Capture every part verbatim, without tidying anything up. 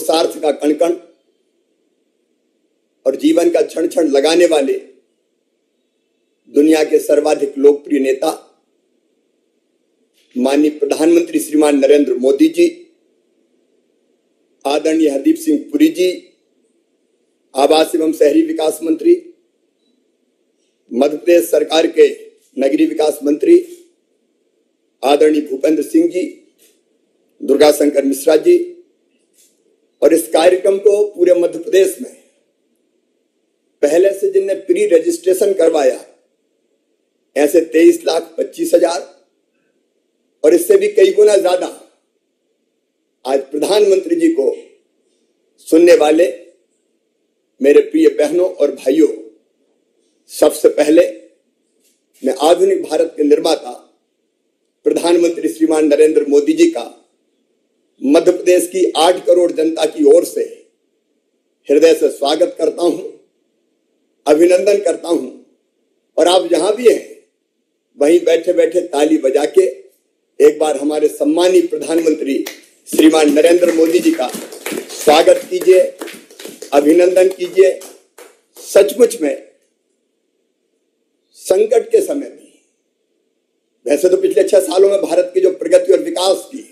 पुरुषार्थ का कण कण और जीवन का क्षण क्षण लगाने वाले दुनिया के सर्वाधिक लोकप्रिय नेता माननीय प्रधानमंत्री श्रीमान नरेंद्र मोदी जी, आदरणीय हरदीप सिंह पुरी जी, आवास एवं शहरी विकास मंत्री, मध्य प्रदेश सरकार के नगरीय विकास मंत्री आदरणीय भूपेंद्र सिंह जी, दुर्गा शंकर मिश्रा जी, और इस कार्यक्रम को पूरे मध्य प्रदेश में पहले से जिनने प्री रजिस्ट्रेशन करवाया ऐसे तेईस लाख पच्चीस हजार और इससे भी कई गुना ज्यादा आज प्रधानमंत्री जी को सुनने वाले मेरे प्रिय बहनों और भाइयों, सबसे पहले मैं आधुनिक भारत के निर्माता प्रधानमंत्री श्रीमान नरेंद्र मोदी जी का मध्य प्रदेश की आठ करोड़ जनता की ओर से हृदय से स्वागत करता हूं, अभिनंदन करता हूं। और आप जहां भी हैं वहीं बैठे बैठे ताली बजा के एक बार हमारे सम्मानीय प्रधानमंत्री श्रीमान नरेंद्र मोदी जी का स्वागत कीजिए, अभिनंदन कीजिए। सचमुच में संकट के समय में, वैसे तो पिछले छह सालों में भारत की जो प्रगति और विकास की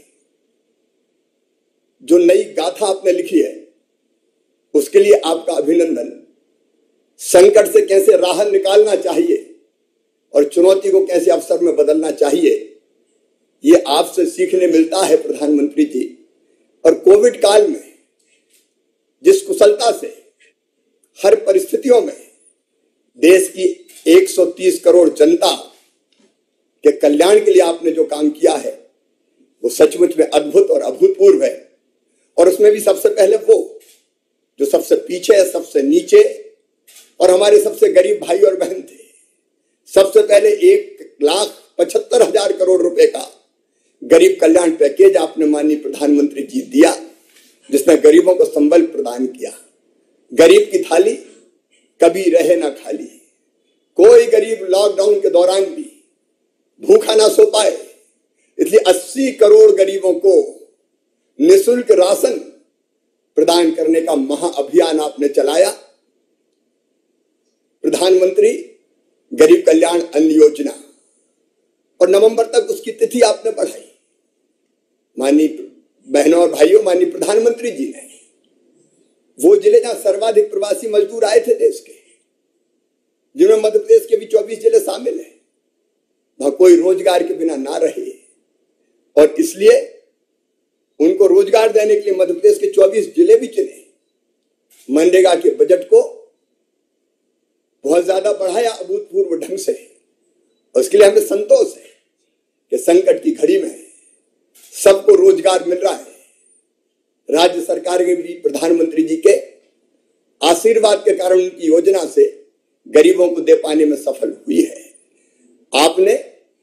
जो नई गाथा आपने लिखी है उसके लिए आपका अभिनंदन। संकट से कैसे राह निकालना चाहिए और चुनौती को कैसे अवसर में बदलना चाहिए, ये आपसे सीखने मिलता है प्रधानमंत्री जी। और कोविड काल में जिस कुशलता से हर परिस्थितियों में देश की एक सौ तीस करोड़ जनता के कल्याण के लिए आपने जो काम किया है वो सचमुच में अद्भुत और अभूतपूर्व है। और उसमें भी सबसे पहले वो जो सबसे पीछे है, सबसे नीचे और हमारे सबसे गरीब भाई और बहन थे। सबसे पहले एक लाख पचहत्तर हजार करोड़ रुपए का गरीब कल्याण पैकेज आपने माननीय प्रधानमंत्री जी दिया, जिसमें गरीबों को संबल प्रदान किया। गरीब की थाली कभी रहे ना खाली। कोई गरीब लॉकडाउन के दौरान भी भूखा ना सो पाए, इसलिए अस्सी करोड़ गरीबों को निःशुल्क राशन प्रदान करने का महाअभियान आपने चलाया। प्रधानमंत्री गरीब कल्याण अन्न योजना, और नवंबर तक उसकी तिथि आपने बढ़ाई। माननीय बहनों और भाइयों, माननीय प्रधानमंत्री जी ने वो जिले जहां सर्वाधिक प्रवासी मजदूर आए थे देश के, जिनमें मध्य प्रदेश के भी चौबीस जिले शामिल हैं, वहां कोई रोजगार के बिना ना रहे और इसलिए उनको रोजगार देने के लिए मध्य प्रदेश के चौबीस जिले भी चुने। मनरेगा के बजट को बहुत ज्यादा बढ़ाया अभूतपूर्व ढंग से। उसके लिए हमें संतोष है कि संकट की घड़ी में सबको रोजगार मिल रहा है। राज्य सरकार के भी प्रधानमंत्री जी के आशीर्वाद के कारण उनकी योजना से गरीबों को दे पाने में सफल हुई है। आपने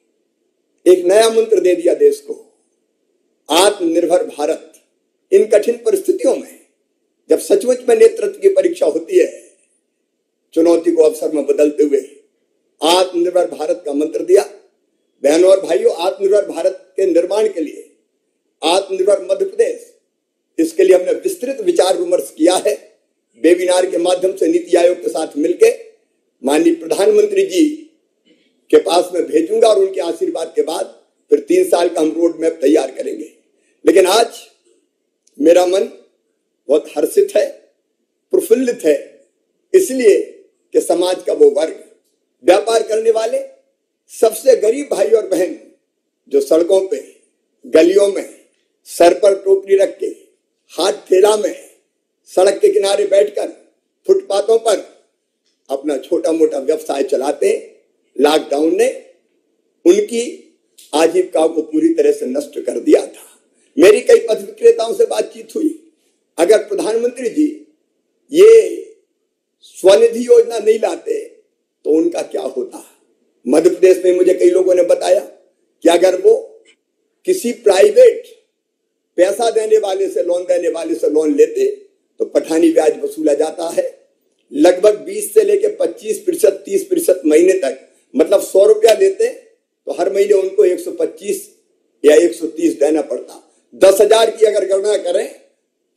एक नया मंत्र दे दिया देश को, आत्मनिर्भर भारत। इन कठिन परिस्थितियों में जब सचमुच में नेतृत्व की परीक्षा होती है, चुनौती को अवसर में बदलते हुए आत्मनिर्भर भारत का मंत्र दिया। बहनों और भाइयों, आत्मनिर्भर भारत के निर्माण के लिए आत्मनिर्भर मध्य प्रदेश, इसके लिए हमने विस्तृत विचार विमर्श किया है। वेबिनार के माध्यम से नीति आयोग के साथ मिलकर माननीय प्रधानमंत्री जी के पास में भेजूंगा और उनके आशीर्वाद के बाद फिर तीन साल का हम रोड मैप तैयार करेंगे। लेकिन आज मेरा मन बहुत हर्षित है, प्रफुल्लित है, इसलिए कि समाज का वो वर्ग, व्यापार करने वाले सबसे गरीब भाई और बहन जो सड़कों पे, गलियों में सर पर टोकरी रख के, हाथ थैला में, सड़क के किनारे बैठकर, फुटपाथों पर अपना छोटा मोटा व्यवसाय चलाते, लॉकडाउन ने उनकी आजीविका को पूरी तरह से नष्ट कर दिया था। मेरी कई पथ विक्रेताओं से बातचीत हुई, अगर प्रधानमंत्री जी ये स्वनिधि योजना नहीं लाते तो उनका क्या होता। मध्य प्रदेश में मुझे कई लोगों ने बताया कि अगर वो किसी प्राइवेट पैसा देने वाले से, लोन देने वाले से लोन लेते तो पठानी ब्याज वसूला जाता है। लगभग बीस से लेकर पच्चीस प्रतिशत तीस प्रतिशत महीने तक, मतलब सौ रुपया लेते तो हर महीने उनको एक सौ पच्चीस या एक सौ तीस देना पड़ता। दस हजार की अगर गणना करें तो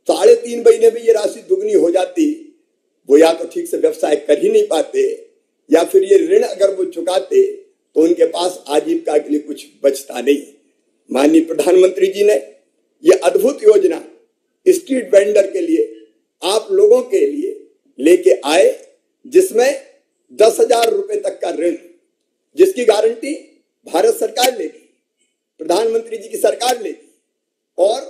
साढ़े तीन महीने में ये राशि दुगनी हो जाती, वो या तो ठीक से व्यवसाय कर ही नहीं पाते, या फिर ये ऋण अगर वो चुकाते तो उनके पास आजीविका के लिए कुछ बचता नहीं। माननीय प्रधानमंत्री जी ने ये अद्भुत योजना स्ट्रीट वेंडर के लिए, आप लोगों के लिए लेके आए, जिसमें दस हजार रुपए तक का ऋण, जिसकी गारंटी भारत सरकार लेगी, प्रधानमंत्री जी की सरकार लेगी, और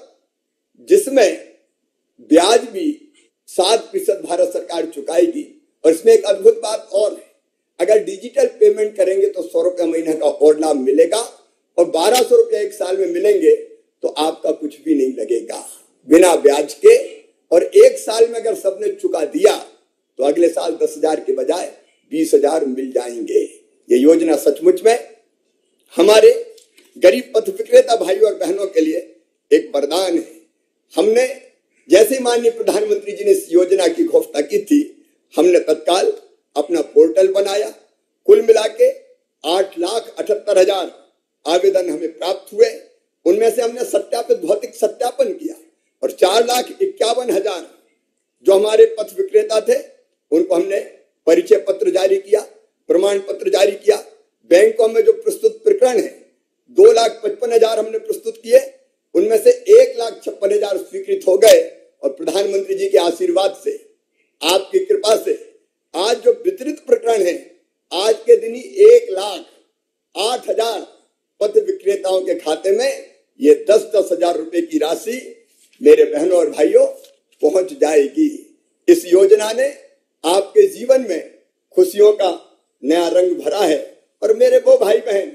जिसमें ब्याज भी सात प्रतिशत भारत सरकार चुकाएगी। और इसमें एक अद्भुत बात और है, अगर डिजिटल पेमेंट करेंगे तो सौ रुपया महीने का और लाभ मिलेगा, और बारह सौ रुपया एक साल में मिलेंगे तो आपका कुछ भी नहीं लगेगा बिना ब्याज के। और एक साल में अगर सबने चुका दिया तो अगले साल दस हजार के बजाय बीस हजार मिल जाएंगे। ये योजना सचमुच में हमारे गरीब पथ विक्रेता भाइयों और बहनों के लिए एक वरदान है। हमने जैसे माननीय प्रधानमंत्री जी ने इस योजना की घोषणा की थी, हमने तत्काल अपना पोर्टल बनाया। कुल मिला के आठ लाख अठहत्तर हजार आवेदन हमें प्राप्त हुए। उनमें से हमने सत्यापित भौतिक सत्यापन किया, और चार लाख इक्यावन हजार जो हमारे पथ विक्रेता थे उनको हमने परिचय पत्र जारी किया, प्रमाण पत्र जारी किया। बैंकों में जो प्रस्तुत प्रकरण है दो लाख पचपन हजार हमने प्रस्तुत किए, उनमें से एक लाख छप्पन हजार स्वीकृत हो गए। और प्रधानमंत्री जी के आशीर्वाद से, आपकी कृपा से आज जो वितरित प्रकरण है, आज के दिन ही एक लाख आठ हजार पथ विक्रेताओं के खाते में ये दस दस हजार रुपए की राशि मेरे बहनों और भाइयों पहुंच जाएगी। इस योजना ने आपके जीवन में खुशियों का नया रंग भरा है। और मेरे वो भाई बहन,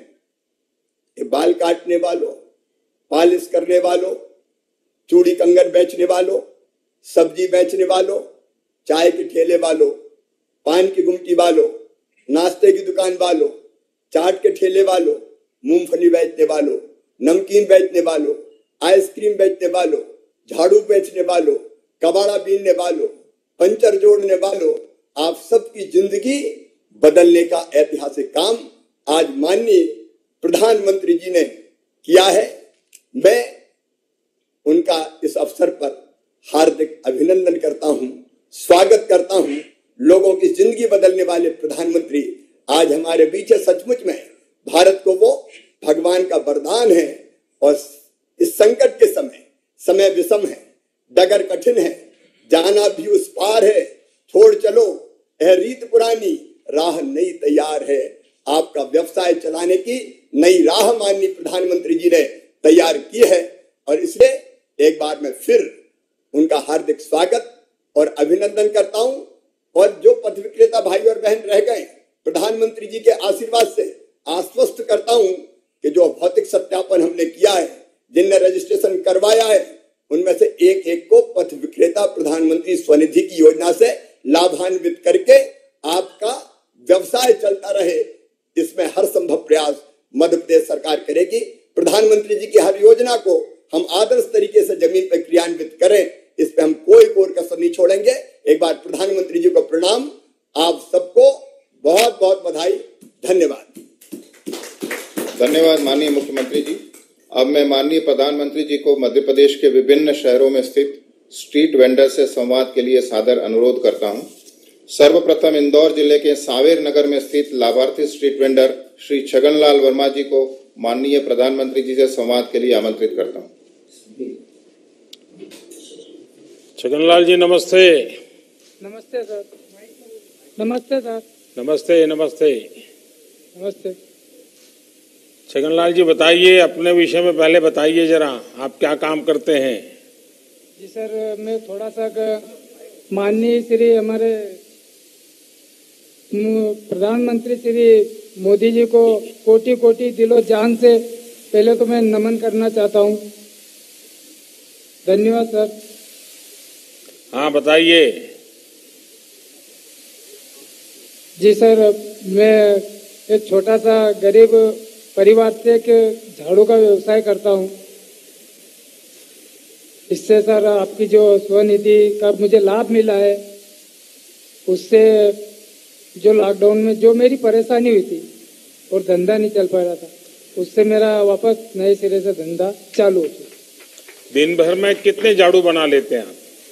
ये बाल काटने वालों, पालिश करने वालों, चूड़ी कंगन बेचने वालों, सब्जी बेचने वालों, चाय के ठेले वालों, पान की गुमटी वालों, नाश्ते की दुकान वालों, चाट के ठेले वालों, मूंगफली बेचने वालों, नमकीन बेचने वालों, आइसक्रीम बेचने वालों, झाड़ू बेचने वालों, कबाड़ा बीनने वालों, पंचर जोड़ने वालों, आप सबकी जिंदगी बदलने का ऐतिहासिक काम आज माननीय प्रधानमंत्री जी ने किया है। मैं उनका इस अवसर पर हार्दिक अभिनंदन करता हूं, स्वागत करता हूं। लोगों की जिंदगी बदलने वाले प्रधानमंत्री आज हमारे बीच है। सचमुच में भारत को वो भगवान का वरदान है। और इस संकट के समय, समय विषम है, डगर कठिन है, जाना भी उस पार है, छोड़ चलो यह रीत पुरानी, राह नई तैयार है। आपका व्यवसाय चलाने की नई राह माननीय प्रधानमंत्री जी ने तैयार की है। और इसलिए एक बार मैं फिर उनका हार्दिक स्वागत और अभिनंदन करता हूं। और जो पथ विक्रेता भाई और बहन रह गए, प्रधानमंत्री जी के आशीर्वाद से आश्वस्त करता हूं कि जो भौतिक सत्यापन हमने किया है, जिनने रजिस्ट्रेशन करवाया है, उनमें से एक एक को पथ विक्रेता प्रधानमंत्री स्वनिधि की योजना से लाभान्वित करके आपका व्यवसाय चलता रहे, इसमें हर संभव प्रयास मध्य प्रदेश सरकार करेगी। प्रधानमंत्री जी की हर योजना को हम आदर्श तरीके से जमीन पर क्रियान्वित करें, इस पे हम कोई कोर कसर नहीं छोड़ेंगे। एक बार प्रधानमंत्री जी को प्रणाम, आप सबको बहुत बहुत बधाई, धन्यवाद। धन्यवाद माननीय मुख्यमंत्री जी। अब मैं माननीय प्रधानमंत्री जी को मध्य प्रदेश के विभिन्न शहरों में स्थित स्ट्रीट वेंडर से संवाद के लिए सादर अनुरोध करता हूं। सर्वप्रथम इंदौर जिले के सांवेर नगर में स्थित लाभार्थी स्ट्रीट वेंडर श्री छगनलाल वर्मा जी को माननीय प्रधानमंत्री जी से संवाद के लिए आमंत्रित करता हूं। छगनलाल जी नमस्ते। नमस्ते सर। नमस्ते सर। नमस्ते नमस्ते नमस्ते। छगनलाल जी बताइए, अपने विषय में पहले बताइए जरा, आप क्या काम करते हैं? जी सर, मैं थोड़ा सा माननीय श्री हमारे प्रधानमंत्री श्री मोदी जी को कोटि कोटि दिलो जान से पहले तो मैं नमन करना चाहता हूँ। धन्यवाद सर। हाँ बताइए। जी सर, मैं एक छोटा सा गरीब परिवार से एक झाड़ू का व्यवसाय करता हूँ। इससे सर आपकी जो स्वनिधि का मुझे लाभ मिला है, उससे जो लॉकडाउन में जो मेरी परेशानी हुई थी और धंधा नहीं चल पा रहा था, उससे मेरा वापस नए सिरे से धंधा चालू हो गया। दिन भर में कितने झाड़ू बना लेते हैं आप?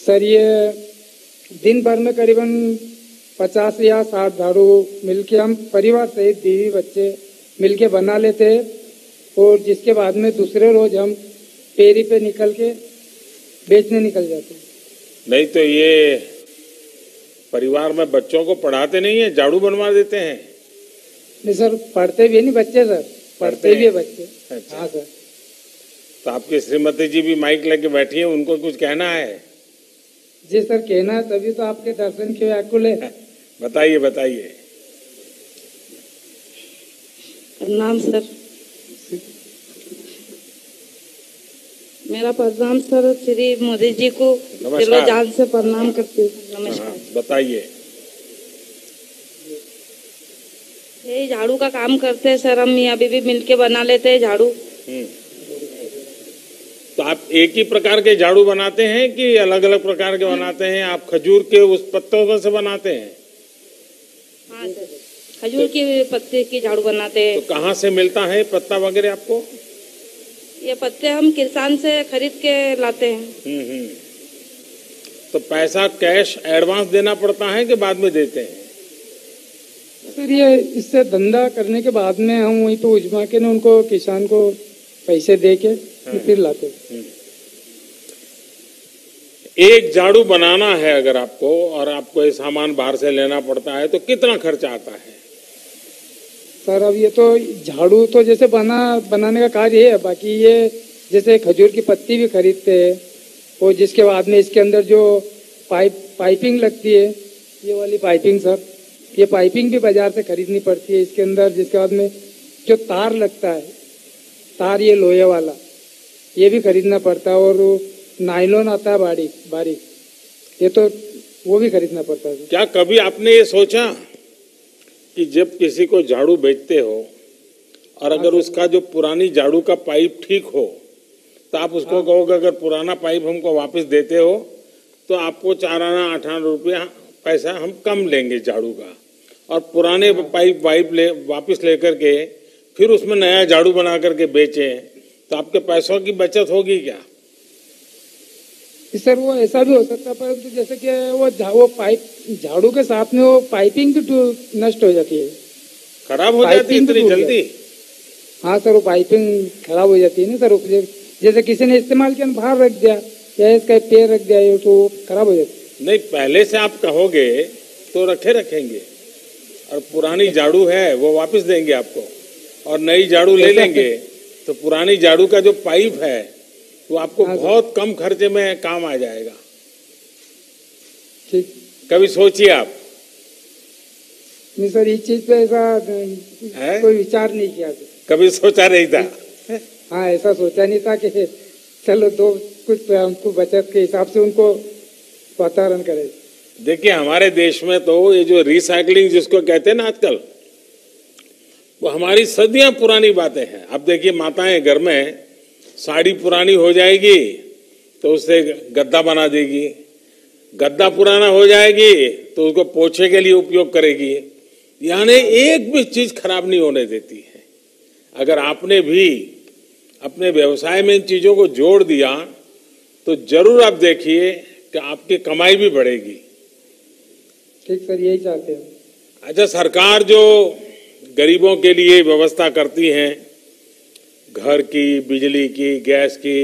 सर ये दिन भर में करीबन पचास या साठ झाड़ू मिलके हम परिवार सहित बीवी बच्चे मिलके बना लेते हैं और जिसके बाद में दूसरे रोज हम पेरी पे निकल के बेचने निकल जाते हैं। नहीं तो ये परिवार में बच्चों को पढ़ाते नहीं है, झाड़ू बनवा देते हैं? नहीं सर, पढ़ते भी नहीं बच्चे सर, पढ़ते भी है बच्चे। अच्छा। हाँ सर। तो आपकी श्रीमती जी भी माइक लेके बैठी है, उनको कुछ कहना है? जी सर, कहना है, तभी तो आपके दर्शन के व्याकुल है। बताइए बताइए। प्रणाम सर। मेरा प्रणाम सर, श्री मोदी जी को दिलो जान से प्रणाम करती हूँ। नमस्कार। बताइए। ये झाड़ू का काम करते हैं सर, हम मियाँ बीवी मिलके बना लेते हैं झाड़ू। तो आप एक ही प्रकार के झाड़ू बनाते हैं कि अलग अलग प्रकार के बनाते हैं? आप खजूर के उस पत्तों से बनाते हैं? हाँ सर, खजूर तो, के पत्ते की झाड़ू बनाते हैं। तो कहाँ से मिलता है पत्ता वगैरह आपको? ये पत्ते हम किसान से खरीद के लाते हैं। हम्म हम्म। तो पैसा कैश एडवांस देना पड़ता है कि बाद में देते हैं? सर ये इससे धंधा करने के बाद में हम वहीं पे उजमा के ना उनको किसान को पैसे दे के फिर लाते। एक झाड़ू बनाना है अगर आपको और आपको ये सामान बाहर से लेना पड़ता है तो कितना खर्चा आता है? सर अब ये तो झाड़ू तो जैसे बना बनाने का कार्य है, बाकी ये जैसे खजूर की पत्ती भी खरीदते हैं और जिसके बाद में इसके अंदर जो पाइप पाइपिंग लगती है, ये वाली पाइपिंग सर, ये पाइपिंग भी बाजार से खरीदनी पड़ती है इसके अंदर। जिसके बाद में जो तार लगता है, तार ये लोहे वाला, ये भी खरीदना पड़ता है और नायलॉन आता है बारीक बारीक, ये तो वो भी खरीदना पड़ता है। क्या कभी आपने ये सोचा कि जब किसी को झाड़ू बेचते हो और अगर उसका जो पुरानी झाड़ू का पाइप ठीक हो तो आप उसको कहोगे अगर पुराना पाइप हमको वापस देते हो तो आपको चार आना आठ आना रुपया पैसा हम कम लेंगे झाड़ू का, और पुराने पाइप वाइप ले वापस लेकर के फिर उसमें नया झाड़ू बना करके बेचे तो आपके पैसों की बचत होगी क्या? सर वो ऐसा भी हो सकता है, परंतु जैसे कि वो वो पाइप झाड़ू के साथ में वो पाइपिंग भी नष्ट हो जाती है, खराब हो जाती है इतनी जल्दी? हाँ सर, वो पाइपिंग खराब हो जाती है ना सर, जैसे किसी ने इस्तेमाल किया बाहर रख दिया या इसका पैर रख दिया तो खराब हो जाती है। नहीं, पहले से आप कहोगे तो रखे रखेंगे, और पुरानी झाड़ू है वो वापस देंगे आपको और नई झाड़ू ले लेंगे तो पुरानी झाड़ू का जो पाइप है वो आपको हाँ, बहुत कम खर्चे में काम आ जाएगा। ठीक, कभी सोचिए आप? नहीं सर, इस चीज पे ऐसा कोई विचार नहीं किया। कभी सोचा नहीं था? हाँ, ऐसा सोचा नहीं था कि चलो दो कुछ हमको बचत के हिसाब से उनको वातावरण करे। देखिए हमारे देश में तो ये जो रिसाइकलिंग जिसको कहते हैं ना आजकल, वो हमारी सदियां पुरानी बातें हैं। अब देखिए माताएं घर में साड़ी पुरानी हो जाएगी तो उससे गद्दा बना देगी, गद्दा पुराना हो जाएगी तो उसको पोछे के लिए उपयोग करेगी, यानी एक भी चीज खराब नहीं होने देती है। अगर आपने भी अपने व्यवसाय में इन चीजों को जोड़ दिया तो जरूर आप देखिए कि आपकी कमाई भी बढ़ेगी। ठीक सर, यही चाहते हैं। अच्छा, सरकार जो गरीबों के लिए व्यवस्था करती है, घर की, बिजली की, गैस की,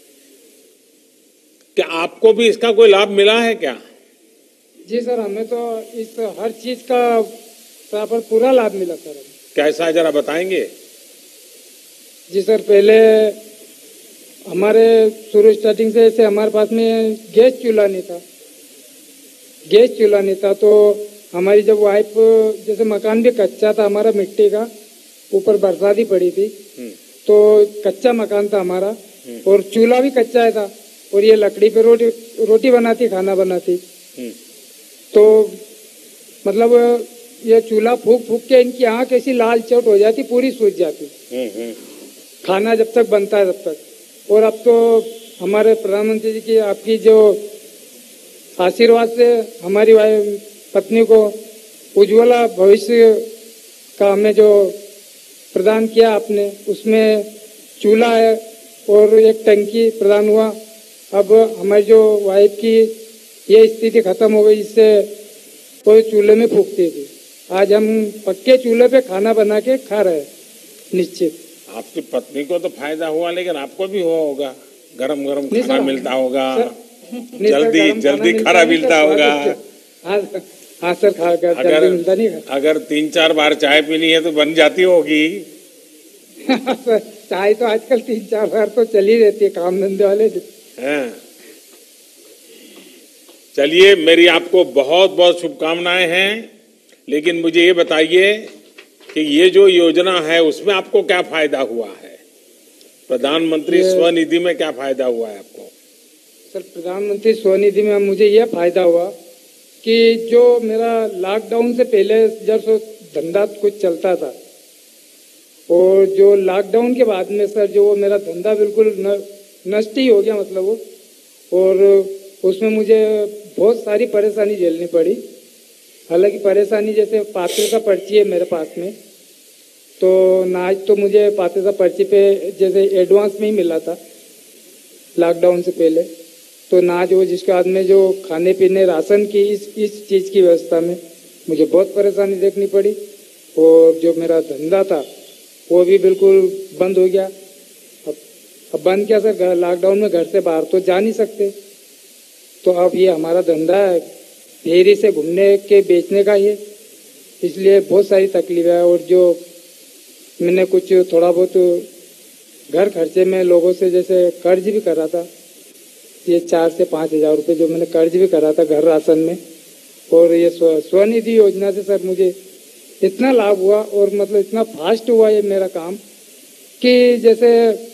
क्या आपको भी इसका कोई लाभ मिला है क्या? जी सर, हमें तो इस हर चीज का पर पूरा लाभ मिला सर। कैसा, जरा बताएंगे? जी सर, पहले हमारे शुरू स्टार्टिंग से ऐसे हमारे पास में गैस चूल्हा नहीं था, गैस चूल्हा नहीं था तो हमारी जब वाइफ, जैसे मकान भी कच्चा था हमारा मिट्टी का, ऊपर बरसात ही पड़ी थी तो कच्चा मकान था हमारा और चूल्हा भी कच्चा था और ये लकड़ी पे रोटी रोटी बनाती, खाना बनाती, तो मतलब ये चूल्हा फूक फूक के इनकी आँख ऐसी लाल चोट हो जाती, पूरी सूज जाती खाना जब तक बनता है तब तक। और अब तो हमारे प्रधानमंत्री जी की, आपकी जो आशीर्वाद से हमारी पत्नी को उज्ज्वला भविष्य का हमें जो प्रदान किया आपने, उसमें चूल्हा है और एक टंकी प्रदान हुआ। अब हमारी जो वाइफ की ये स्थिति खत्म हो गई। इससे कोई चूल्हे में फूकती थी, आज हम पक्के चूल्हे पे खाना बना के खा रहे हैं। निश्चित आपकी पत्नी को तो फायदा हुआ, लेकिन आपको भी हुआ होगा, गरम गरम खाना मिलता होगा, जल्दी जल्दी खाना मिलता होगा। हाँ सर, खा कर जल्दी मिलता नहीं। अगर तीन चार बार चाय पीनी है तो बन जाती होगी। चाय तो आजकल तीन चार बार तो चली रहती है काम धंधे वाले। हैं। चलिए, मेरी आपको बहुत बहुत शुभकामनाएं हैं, लेकिन मुझे ये बताइए कि ये जो योजना है उसमें आपको क्या फायदा हुआ है? प्रधानमंत्री स्वनिधि में क्या फायदा हुआ है आपको? सर, प्रधानमंत्री स्वनिधि में मुझे यह फायदा हुआ कि जो मेरा लॉकडाउन से पहले जब सो धंधा कुछ चलता था, और जो लॉकडाउन के बाद में सर जो वो मेरा धंधा बिल्कुल नष्ट ही हो गया, मतलब वो, और उसमें मुझे बहुत सारी परेशानी झेलनी पड़ी। हालांकि परेशानी जैसे पात्रता पर्ची है मेरे पास में, तो नाज तो मुझे पात्रता पर्ची पे जैसे एडवांस में ही मिला था लॉकडाउन से पहले, तो नाज वो जिसके बाद में जो खाने पीने राशन की इस इस चीज़ की व्यवस्था में मुझे बहुत परेशानी देखनी पड़ी। और जो मेरा धंधा था वो भी बिल्कुल बंद हो गया। अब अब बंद क्या सर, लॉकडाउन में घर से बाहर तो जा नहीं सकते, तो अब ये हमारा धंधा है फेरी से घूमने के बेचने का ही, इसलिए बहुत सारी तकलीफ है। और जो मैंने कुछ थोड़ा बहुत घर खर्चे में लोगों से जैसे कर्ज भी करा था, ये चार से पाँच हजार रुपये जो मैंने कर्ज भी करा था घर राशन में, और ये स्व स्वनिधि योजना से सर मुझे इतना लाभ हुआ और मतलब इतना फास्ट हुआ ये मेरा काम कि जैसे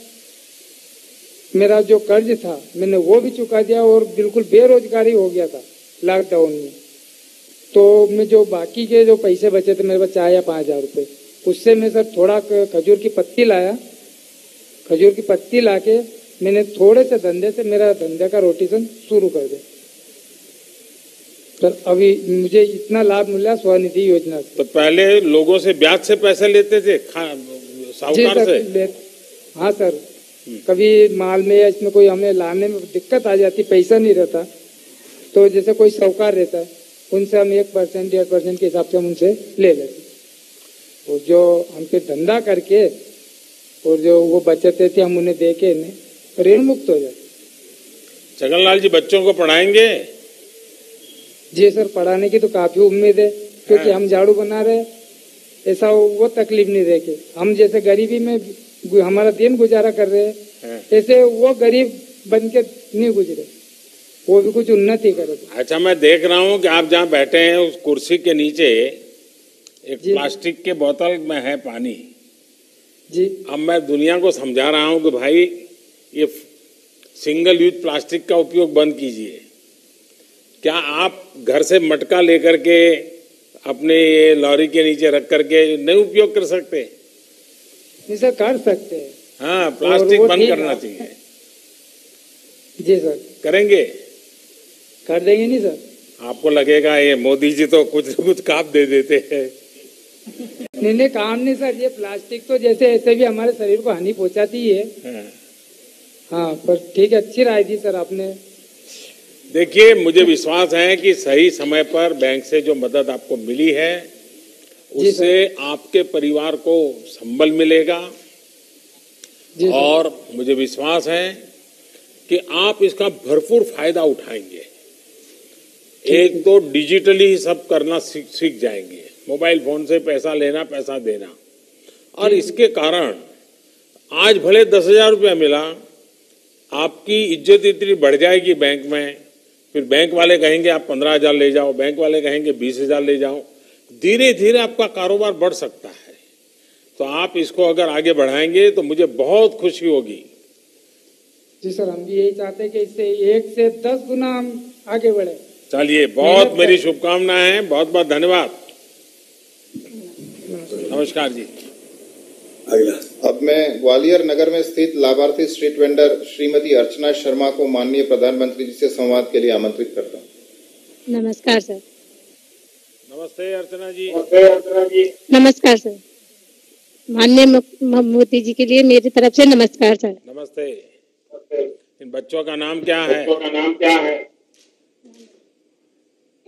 मेरा जो कर्ज था मैंने वो भी चुका दिया और बिल्कुल बेरोजगारी हो गया था लॉकडाउन में। तो मैं जो बाकी के जो पैसे बचे थे मेरे पास चार या पाँच हजार रुपये, उससे मैं सर थोड़ा खजूर की पत्ती लाया, खजूर की पत्ती लाके मैंने थोड़े से धंधे से मेरा धंधे का रोटेशन शुरू कर दिया। सर अभी मुझे इतना लाभ मिला स्वनिधि योजना से। तो पहले लोगों से ब्याज से पैसे लेते थे साहूकार से? ले, हाँ सर, कभी माल में या इसमें कोई हमें लाने में दिक्कत आ जाती, पैसा नहीं रहता, तो जैसे कोई साहूकार रहता है उनसे हम एक परसेंट डेढ़ परसेंट के हिसाब से हम उनसे ले लेते, और जो हम पे धंधा करके और जो वो बचते थे हम उन्हें दे के इन्हें ऋण मुक्त हो जाते। छगनलाल जी, बच्चों को पढ़ाएंगे? जी सर, पढ़ाने की तो काफी उम्मीद है, क्योंकि हम झाड़ू बना रहे, ऐसा वो तकलीफ नहीं देखे। हम जैसे गरीबी में हमारा दिन गुजारा कर रहे हैं, ऐसे वो गरीब बन के नहीं गुजरे, वो भी कुछ उन्नति करे। अच्छा, मैं देख रहा हूँ कि आप जहाँ बैठे हैं उस कुर्सी के नीचे एक प्लास्टिक के बोतल में है पानी जी। अब मैं दुनिया को समझा रहा हूँ कि भाई ये सिंगल यूज प्लास्टिक का उपयोग बंद कीजिए। क्या आप घर से मटका लेकर के अपने ये लॉरी के नीचे रख करके नहीं उपयोग कर सकते? नहीं सर, कर सकते हैं। हाँ, प्लास्टिक बंद करना चाहिए। जी सर। करेंगे? कर देंगे नहीं सर? आपको लगेगा ये मोदी जी तो कुछ कुछ काम दे देते हैं। नहीं नहीं, काम नहीं सर, ये प्लास्टिक तो जैसे ऐसे भी हमारे शरीर को हानि पहुंचाती है। हाँ, हाँ पर ठीक है, अच्छी राय दी सर आपने। देखिए, मुझे विश्वास है कि सही समय पर बैंक से जो मदद आपको मिली है उससे आपके परिवार को संबल मिलेगा, और मुझे विश्वास है कि आप इसका भरपूर फायदा उठाएंगे। एक तो डिजिटली ही सब करना सीख सीख जाएंगे, मोबाइल फोन से पैसा लेना पैसा देना, और इसके कारण आज भले दस हजार रुपया मिला, आपकी इज्जत इतनी बढ़ जाएगी बैंक में, फिर बैंक वाले कहेंगे आप पंद्रह हजार ले जाओ, बैंक वाले कहेंगे बीस हजार ले जाओ, धीरे धीरे आपका कारोबार बढ़ सकता है। तो आप इसको अगर आगे बढ़ाएंगे तो मुझे बहुत खुशी होगी। जी सर, हम भी यही चाहते हैं कि इससे एक से दस गुना हम आगे बढ़े। चलिए, बहुत मेरी शुभकामनाएं हैं, बहुत बहुत धन्यवाद। नमस्कार जी। अगला। अब मैं ग्वालियर नगर में स्थित लाभार्थी स्ट्रीट वेंडर श्रीमती अर्चना शर्मा को माननीय प्रधानमंत्री जी से संवाद के लिए आमंत्रित करता हूँ। नमस्कार सर। नमस्ते अर्चना जी। नमस्कार सर। माननीय मोदी जी के लिए मेरी तरफ से नमस्कार सर। नमस्ते। इन बच्चों का नाम क्या है?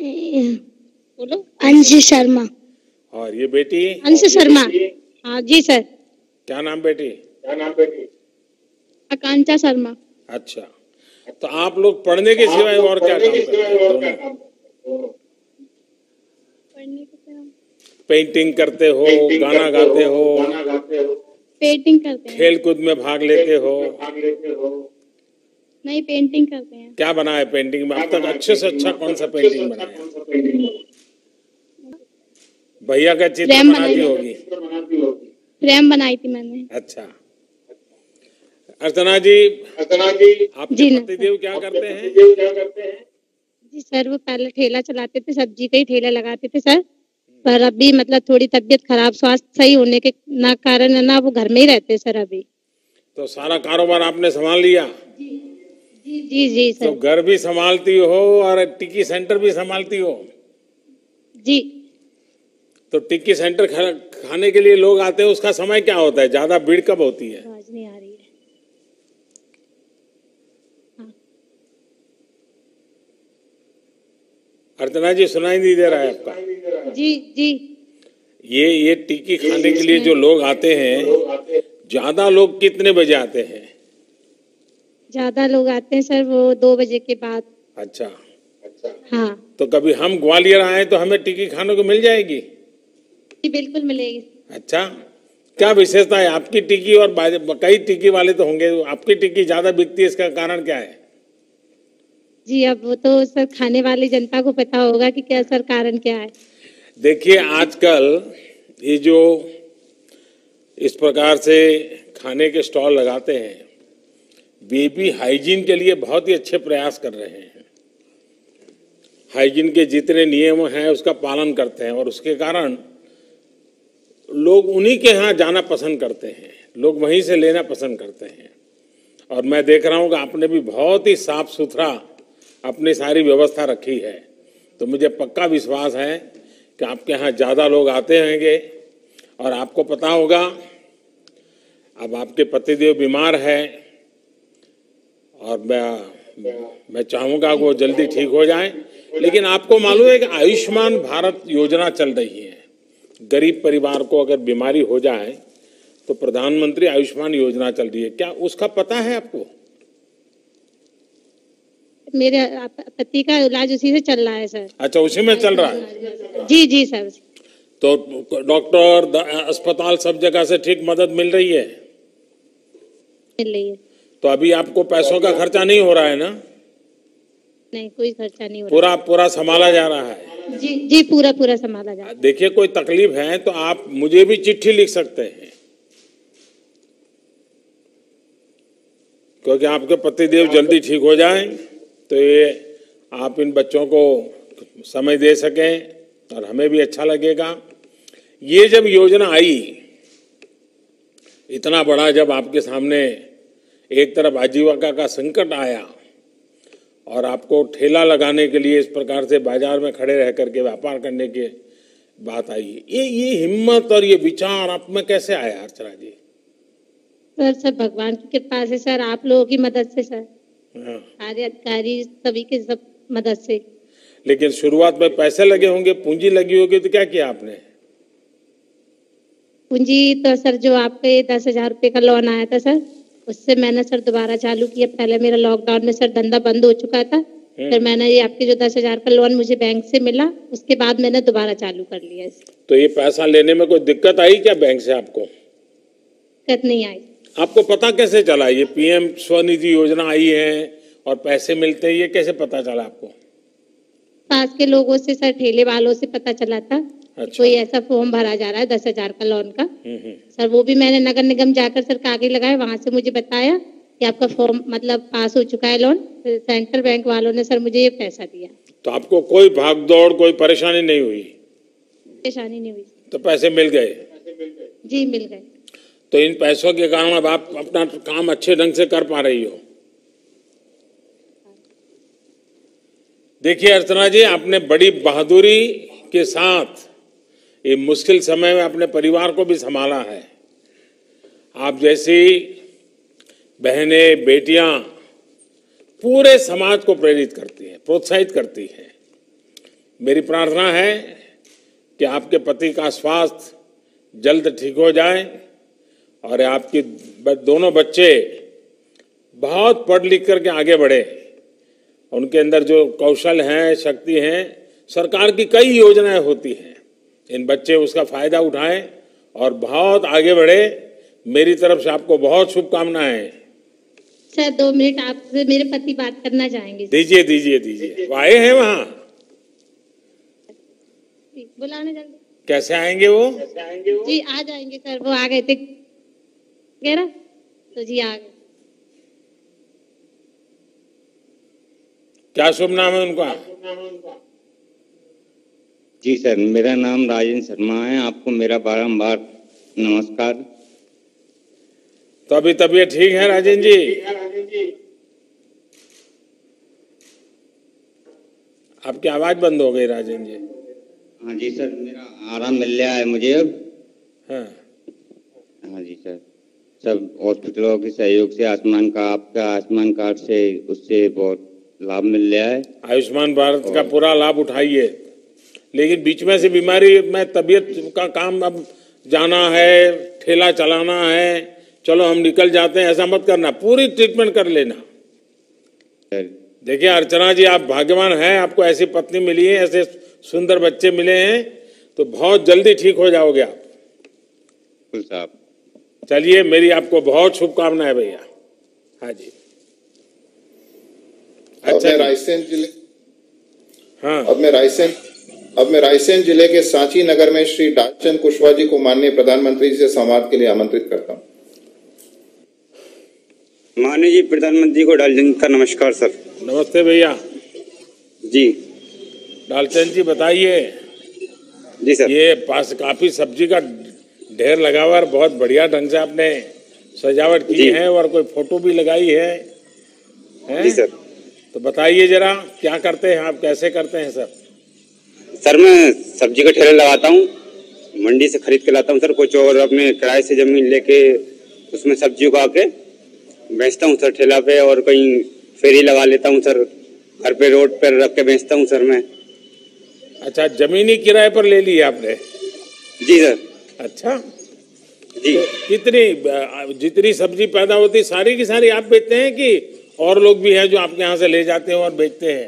बोलो। अंश शर्मा। और ये बेटी? अंश शर्मा। हाँ जी सर। क्या नाम बेटी? आकांक्षा शर्मा। अच्छा, तो आप लोग पढ़ने के सिवाय और क्या काम करते हैं दोनों? पेंटिंग करते हो, गाना गाते हो, पेंटिंग करते हैं, खेल कूद में भाग लेते हो? नहीं, पेंटिंग करते हैं। क्या बना है पेंटिंग में अब तक? अच्छे से अच्छा कौन सा पेंटिंग बनाया? भैया का चित्र बनाती होगी? फ्रेम बनाई थी मैंने। अच्छा, अर्चना जी, अर्चना जी आपके पतिदेव क्या करते हैं? जी सर, वो पहले ठेला चलाते थे, सब्जी का ही ठेला लगाते थे सर, पर अभी मतलब थोड़ी तबीयत खराब, स्वास्थ्य सही होने के ना कारण है ना, वो घर में ही रहते सर अभी। तो सारा कारोबार आपने संभाल लिया? जी जी जी सर। तो घर भी संभालती हो और टिक्की सेंटर भी संभालती हो? जी। तो टिक्की सेंटर खाने के लिए लोग आते हैं, उसका समय क्या होता है? ज्यादा भीड़ कब होती है? आवाज नहीं आ रही है। अर्चना जी, सुनाई नहीं दे रहा है आपका? जी जी। ये ये टिक्की खाने के लिए जो लोग आते हैं, ज्यादा लोग कितने बजे आते हैं? ज्यादा लोग आते हैं सर वो दो बजे के बाद। अच्छा। हाँ। तो कभी हम ग्वालियर आए तो हमें टिक्की खाने को मिल जाएगी? जी बिल्कुल मिलेगी। अच्छा, क्या विशेषता है आपकी टिक्की? और कई टिक्की वाले तो होंगे, आपकी टिक्की ज्यादा बिकती है, इसका कारण क्या है? जी अब वो तो सर खाने वाली जनता को पता होगा कि क्या सर कारण क्या है। देखिए, आजकल ये जो इस प्रकार से खाने के स्टॉल लगाते हैं, वे भी हाइजीन के लिए बहुत ही अच्छे प्रयास कर रहे हैं। हाइजीन के जितने नियम हैं उसका पालन करते हैं और उसके कारण लोग उन्हीं के यहाँ जाना पसंद करते हैं, लोग वहीं से लेना पसंद करते हैं। और मैं देख रहा हूँ कि आपने भी बहुत ही साफ सुथरा अपनी सारी व्यवस्था रखी है, तो मुझे पक्का विश्वास है कि आपके यहाँ ज़्यादा लोग आते होंगे। और आपको पता होगा, अब आपके पतिदेव बीमार है और मैं मैं चाहूँगा कि वो जल्दी ठीक हो जाए, लेकिन आपको मालूम है कि आयुष्मान भारत योजना चल रही है। गरीब परिवार को अगर बीमारी हो जाए तो प्रधानमंत्री आयुष्मान योजना चल रही है, क्या उसका पता है आपको? मेरे पति का इलाज उसी से चल रहा है सर। अच्छा, उसी में चल रहा है? जी जी सर। तो डॉक्टर, अस्पताल, सब जगह से ठीक मदद मिल रही है? मिल रही है। तो अभी आपको पैसों का खर्चा नहीं हो रहा है ना? नहीं, कोई खर्चा नहीं हो रहा। पूरा पूरा संभाला जा रहा है? जी जी, पूरा पूरा संभाला जा रहा है। देखिए, कोई तकलीफ है तो आप मुझे भी चिट्ठी लिख सकते हैं, क्योंकि आपके पतिदेव जल्दी ठीक हो जाएं तो ये आप इन बच्चों को समय दे सकें और हमें भी अच्छा लगेगा। ये जब योजना आई, इतना बड़ा जब आपके सामने एक तरफ आजीविका का संकट आया और आपको ठेला लगाने के लिए इस प्रकार से बाजार में खड़े रह करके व्यापार करने की बात आई, ये ये हिम्मत और ये विचार आप में कैसे आया अर्चना जी? सर सब भगवान की कृपा से सर, आप लोगों की मदद से सर, हाँ। सारे अधिकारी सभी के सब मदद से। लेकिन शुरुआत में पैसे लगे होंगे, पूंजी लगी होगी, तो क्या किया आपने? पूंजी तो सर जो आपके दस हजार रुपये का लोन आया था सर, उससे मैंने सर दोबारा चालू किया। पहले मेरा लॉकडाउन में सर धंधा बंद हो चुका था, फिर मैंने ये आपके जो दस हजार का लोन मुझे बैंक से मिला, उसके बाद मैंने दोबारा चालू कर लिया इसे। तो ये पैसा लेने में कोई दिक्कत आई क्या बैंक से आपको? दिक्कत नहीं आई। आपको पता कैसे चला ये पीएम स्वनिधि योजना आई है और पैसे मिलते हैं, ये कैसे पता चला आपको? पास के लोगों से सर, ठेले वालों से पता चला था। अच्छा। कोई ऐसा फॉर्म भरा जा रहा है दस हजार का लोन का सर, वो भी मैंने नगर निगम जाकर सर कागज लगाए, वहां से मुझे बताया कि आपका फॉर्म मतलब पास हो चुका है लोन। सेंट्रल बैंक वालों ने सर मुझे ये पैसा दिया। तो आपको कोई भागदौड़, कोई परेशानी नहीं हुई? परेशानी नहीं हुई। तो पैसे मिल गए? जी मिल गए। तो इन पैसों के कारण अब आप अपना काम अच्छे ढंग से कर पा रही हो। देखिए अर्चना जी, आपने बड़ी बहादुरी के साथ ये मुश्किल समय में अपने परिवार को भी संभाला है। आप जैसी बहनें, बेटियां पूरे समाज को प्रेरित करती हैं, प्रोत्साहित करती हैं। मेरी प्रार्थना है कि आपके पति का स्वास्थ्य जल्द ठीक हो जाए और आपके दोनों बच्चे बहुत पढ़ लिख करके आगे बढ़े। उनके अंदर जो कौशल हैं, शक्ति हैं, सरकार की कई योजनाएं होती हैं, इन बच्चे उसका फायदा उठाएं और बहुत आगे बढ़े। मेरी तरफ से आपको बहुत शुभकामनाएं। सर दो मिनट आपसे मेरे पति बात करना चाहेंगे। दीजिए दीजिए दीजिए। वो आए हैं वहाँ? बुलाने जल्दी। कैसे आएंगे वो? जी आ जाएंगे सर, वो आ गए थे वगैरह तो जी आ गए। क्या शुभ नाम है उनका? जी सर, मेरा नाम राजेंद्र शर्मा है। आपको मेरा बारंबार नमस्कार। तो अभी तबीयत ठीक है राजेंद्र जी? आपकी आवाज बंद हो गई राजेंद्र जी। हाँ जी सर, मेरा आराम मिल रहा है मुझे अब। हाँ हाँ जी सर, सब हॉस्पिटलों के सहयोग से, आयुष्मान का आपका आयुष्मान कार्ड से, उससे बहुत लाभ मिल रहा है। आयुष्मान भारत का पूरा लाभ उठाइए, लेकिन बीच में से बीमारी में तबीयत का काम अब जाना है, ठेला चलाना है, चलो हम निकल जाते हैं, ऐसा मत करना, पूरी ट्रीटमेंट कर लेना। देखिए अर्चना जी, आप भाग्यवान हैं, आपको ऐसी पत्नी मिली है, ऐसे सुंदर बच्चे मिले हैं, तो बहुत जल्दी ठीक हो जाओगे आप। साहब चलिए, मेरी आपको बहुत शुभकामनाएं भैया। हाँ जी। अच्छा, अब मैं रायसेन जिले हाँ अब मैं रायसेन अब मैं रायसेन जिले के सांची नगर में श्री डालचंद कुशवाहा जी को माननीय प्रधानमंत्री जी से संवाद के लिए आमंत्रित करता हूँ। माननीय जी प्रधानमंत्री को डालचंद का नमस्कार सर। नमस्ते भैया जी। डालचंद जी बताइए। जी सर। ये पास काफी सब्जी का ढेर लगा हुआ है, बहुत बढ़िया ढंग से आपने सजावट की है और कोई फोटो भी लगाई है, है? जी सर। तो बताइए जरा, क्या करते हैं आप, कैसे करते हैं सर? सर मैं सब्जी का ठेला लगाता हूँ, मंडी से खरीद के लाता हूँ सर कुछ, और अपने किराए से जमीन लेके उसमें सब्जी उगा के बेचता हूँ सर ठेला पे, और कहीं फेरी लगा लेता हूँ सर, घर पे रोड पर रख के बेचता हूँ सर मैं। अच्छा, जमीनी किराए पर ले ली आपने? जी सर। अच्छा जी। तो कितनी जितनी सब्जी पैदा होती सारी की सारी आप बेचते हैं कि और लोग भी हैं जो आपके यहाँ से ले जाते हैं और बेचते हैं?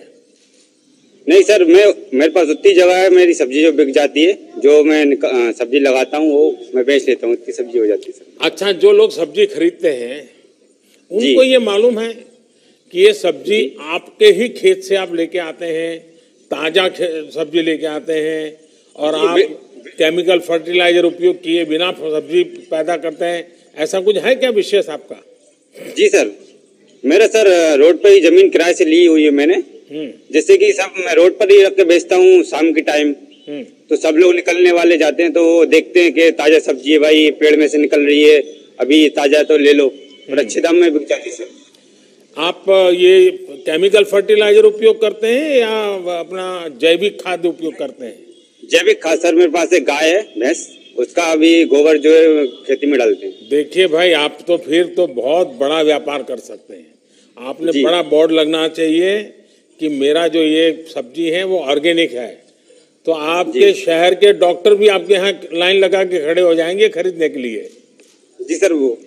नहीं सर, मैं मेरे पास उतनी जगह है, मेरी सब्जी जो बिक जाती है, जो मैं सब्जी लगाता हूँ वो मैं बेच लेता हूँ, इतनी सब्जी हो जाती है सर। अच्छा, जो लोग सब्जी खरीदते हैं उनको ये मालूम है कि ये सब्जी आपके ही खेत से आप लेके आते हैं, ताजा सब्जी लेके आते हैं, और आप केमिकल फर्टिलाइजर उपयोग किए बिना सब्जी पैदा करते हैं, ऐसा कुछ है क्या विशेष आपका? जी सर, मेरा सर रोड पर ही जमीन किराए से ली हुई है मैंने, जैसे कि सब मैं रोड पर ही रख के बेचता हूँ शाम के टाइम, तो सब लोग निकलने वाले जाते हैं तो वो देखते हैं कि ताजा सब्जी है भाई, पेड़ में से निकल रही है, अभी ताजा तो ले लो, और अच्छे दाम में बिक जाती है सर। आप ये केमिकल फर्टिलाइजर उपयोग करते हैं या अपना जैविक खाद उपयोग करते हैं? जैविक खाद सर, मेरे पास एक गाय है भैंस, उसका अभी गोबर जो है खेती में डालते हैं। देखिए भाई, आप तो फिर तो बहुत बड़ा व्यापार कर सकते हैं। आपने बड़ा बोर्ड लगना चाहिए कि मेरा जो ये सब्जी है वो ऑर्गेनिक है, तो आपके शहर के डॉक्टर भी आपके यहाँ लाइन लगा के खड़े हो जाएंगे खरीदने के लिए। जी सर। वो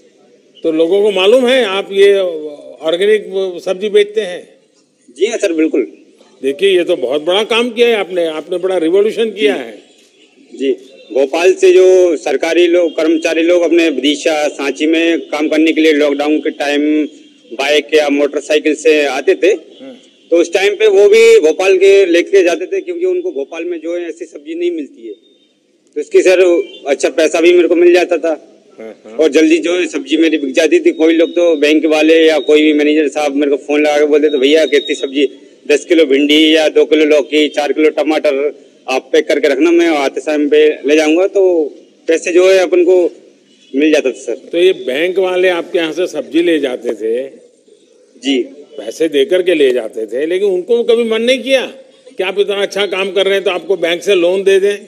तो लोगों को मालूम है आप ये ऑर्गेनिक सब्जी बेचते हैं? जी हाँ सर, बिल्कुल। देखिए, ये तो बहुत बड़ा काम किया है आपने, आपने बड़ा रिवॉल्यूशन किया है। जी, भोपाल से जो सरकारी लोग कर्मचारी लोग अपने विदिशा सांची में काम करने के लिए लॉकडाउन के टाइम बाइक या मोटरसाइकिल से आते थे, तो उस टाइम पे वो भी भोपाल के लेके जाते थे, क्योंकि उनको भोपाल में जो है ऐसी सब्जी नहीं मिलती है, तो इसकी सर अच्छा पैसा भी मेरे को मिल जाता था, और जल्दी जो है सब्जी मेरी बिक जाती थी। कोई लोग तो बैंक वाले या कोई भी मैनेजर साहब मेरे को फोन लगा के बोलते थे, भैया कितनी सब्जी, दस किलो भिंडी या दो किलो लौकी, चार किलो टमाटर आप पैक करके रखना, मैं आते टाइम पे ले जाऊंगा, तो पैसे जो है अपन को मिल जाता था सर। तो ये बैंक वाले आपके यहाँ से सब्जी ले जाते थे? जी, पैसे देकर के ले जाते थे, लेकिन उनको कभी मन नहीं किया कि आप इतना अच्छा काम कर रहे हैं तो आपको बैंक से लोन दे दें?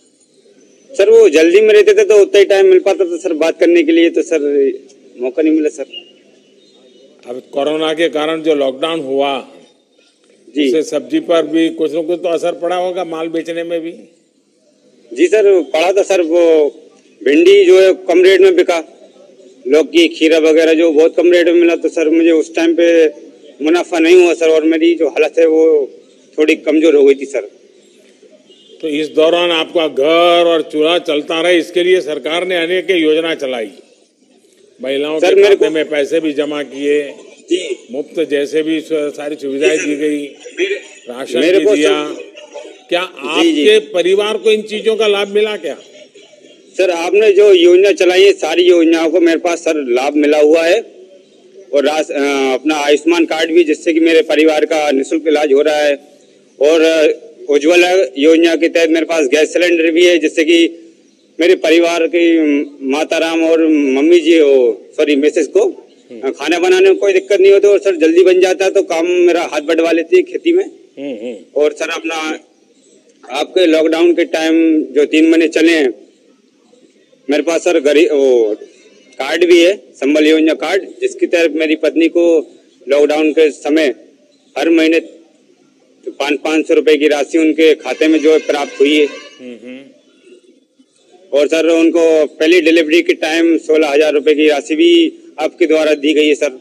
सर वो जल्दी में रहते थे तो उतना ही टाइम मिल पाता था सर बात करने के लिए, तो सर मौका नहीं मिला सर। अब कोरोना के कारण जो लॉकडाउन हुआ, जी उससे सब्जी पर भी कुछ न कुछ तो असर पड़ा होगा, माल बेचने में भी। जी सर, पड़ा था सर। वो भिंडी जो है कम रेट में बिका, लौकी खीरा वगैरह जो बहुत कम रेट में मिला, तो सर मुझे उस टाइम पे मुनाफा नहीं हुआ सर, और मेरी जो हालत है वो थोड़ी कमजोर हो गई थी सर। तो इस दौरान आपका घर और चूल्हा चलता रहे, इसके लिए सरकार ने अनेक योजना चलाई, महिलाओं के खाते में पैसे भी जमा किए, मुफ्त जैसे भी सारी सुविधाएं दी गई, राशन भी दिया। क्या आपके परिवार को इन चीजों का लाभ मिला क्या? सर आपने जो योजना चलाई है, सारी योजनाओं को मेरे पास सर लाभ मिला हुआ है, और रास, आ, अपना आयुष्मान कार्ड भी, जिससे कि मेरे परिवार का निःशुल्क इलाज हो रहा है, और उज्ज्वला योजना के तहत मेरे पास गैस सिलेंडर भी है, जिससे कि मेरे परिवार की माताराम और मम्मी जी हो सॉरी मिसेस को खाना बनाने में कोई दिक्कत नहीं होती, और सर जल्दी बन जाता है, तो काम मेरा हाथ बढ़वा लेती है खेती में। और सर अपना आपके लॉकडाउन के टाइम जो तीन महीने चले हैं, मेरे पास सर गरीब वो कार्ड भी है, संबल योजना कार्ड, जिसकी तहत मेरी पत्नी को लॉकडाउन के समय हर महीने पाँच पाँच सौ रुपए की राशि उनके खाते में जो है प्राप्त हुई है। और सर उनको पहली डिलीवरी के टाइम सोलह हजार रुपए की राशि भी आपके द्वारा दी गई है सर।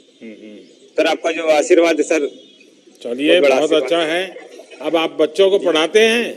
सर आपका जो आशीर्वाद है सर, चलिए बहुत अच्छा है। अब आप बच्चों को पढ़ाते हैं?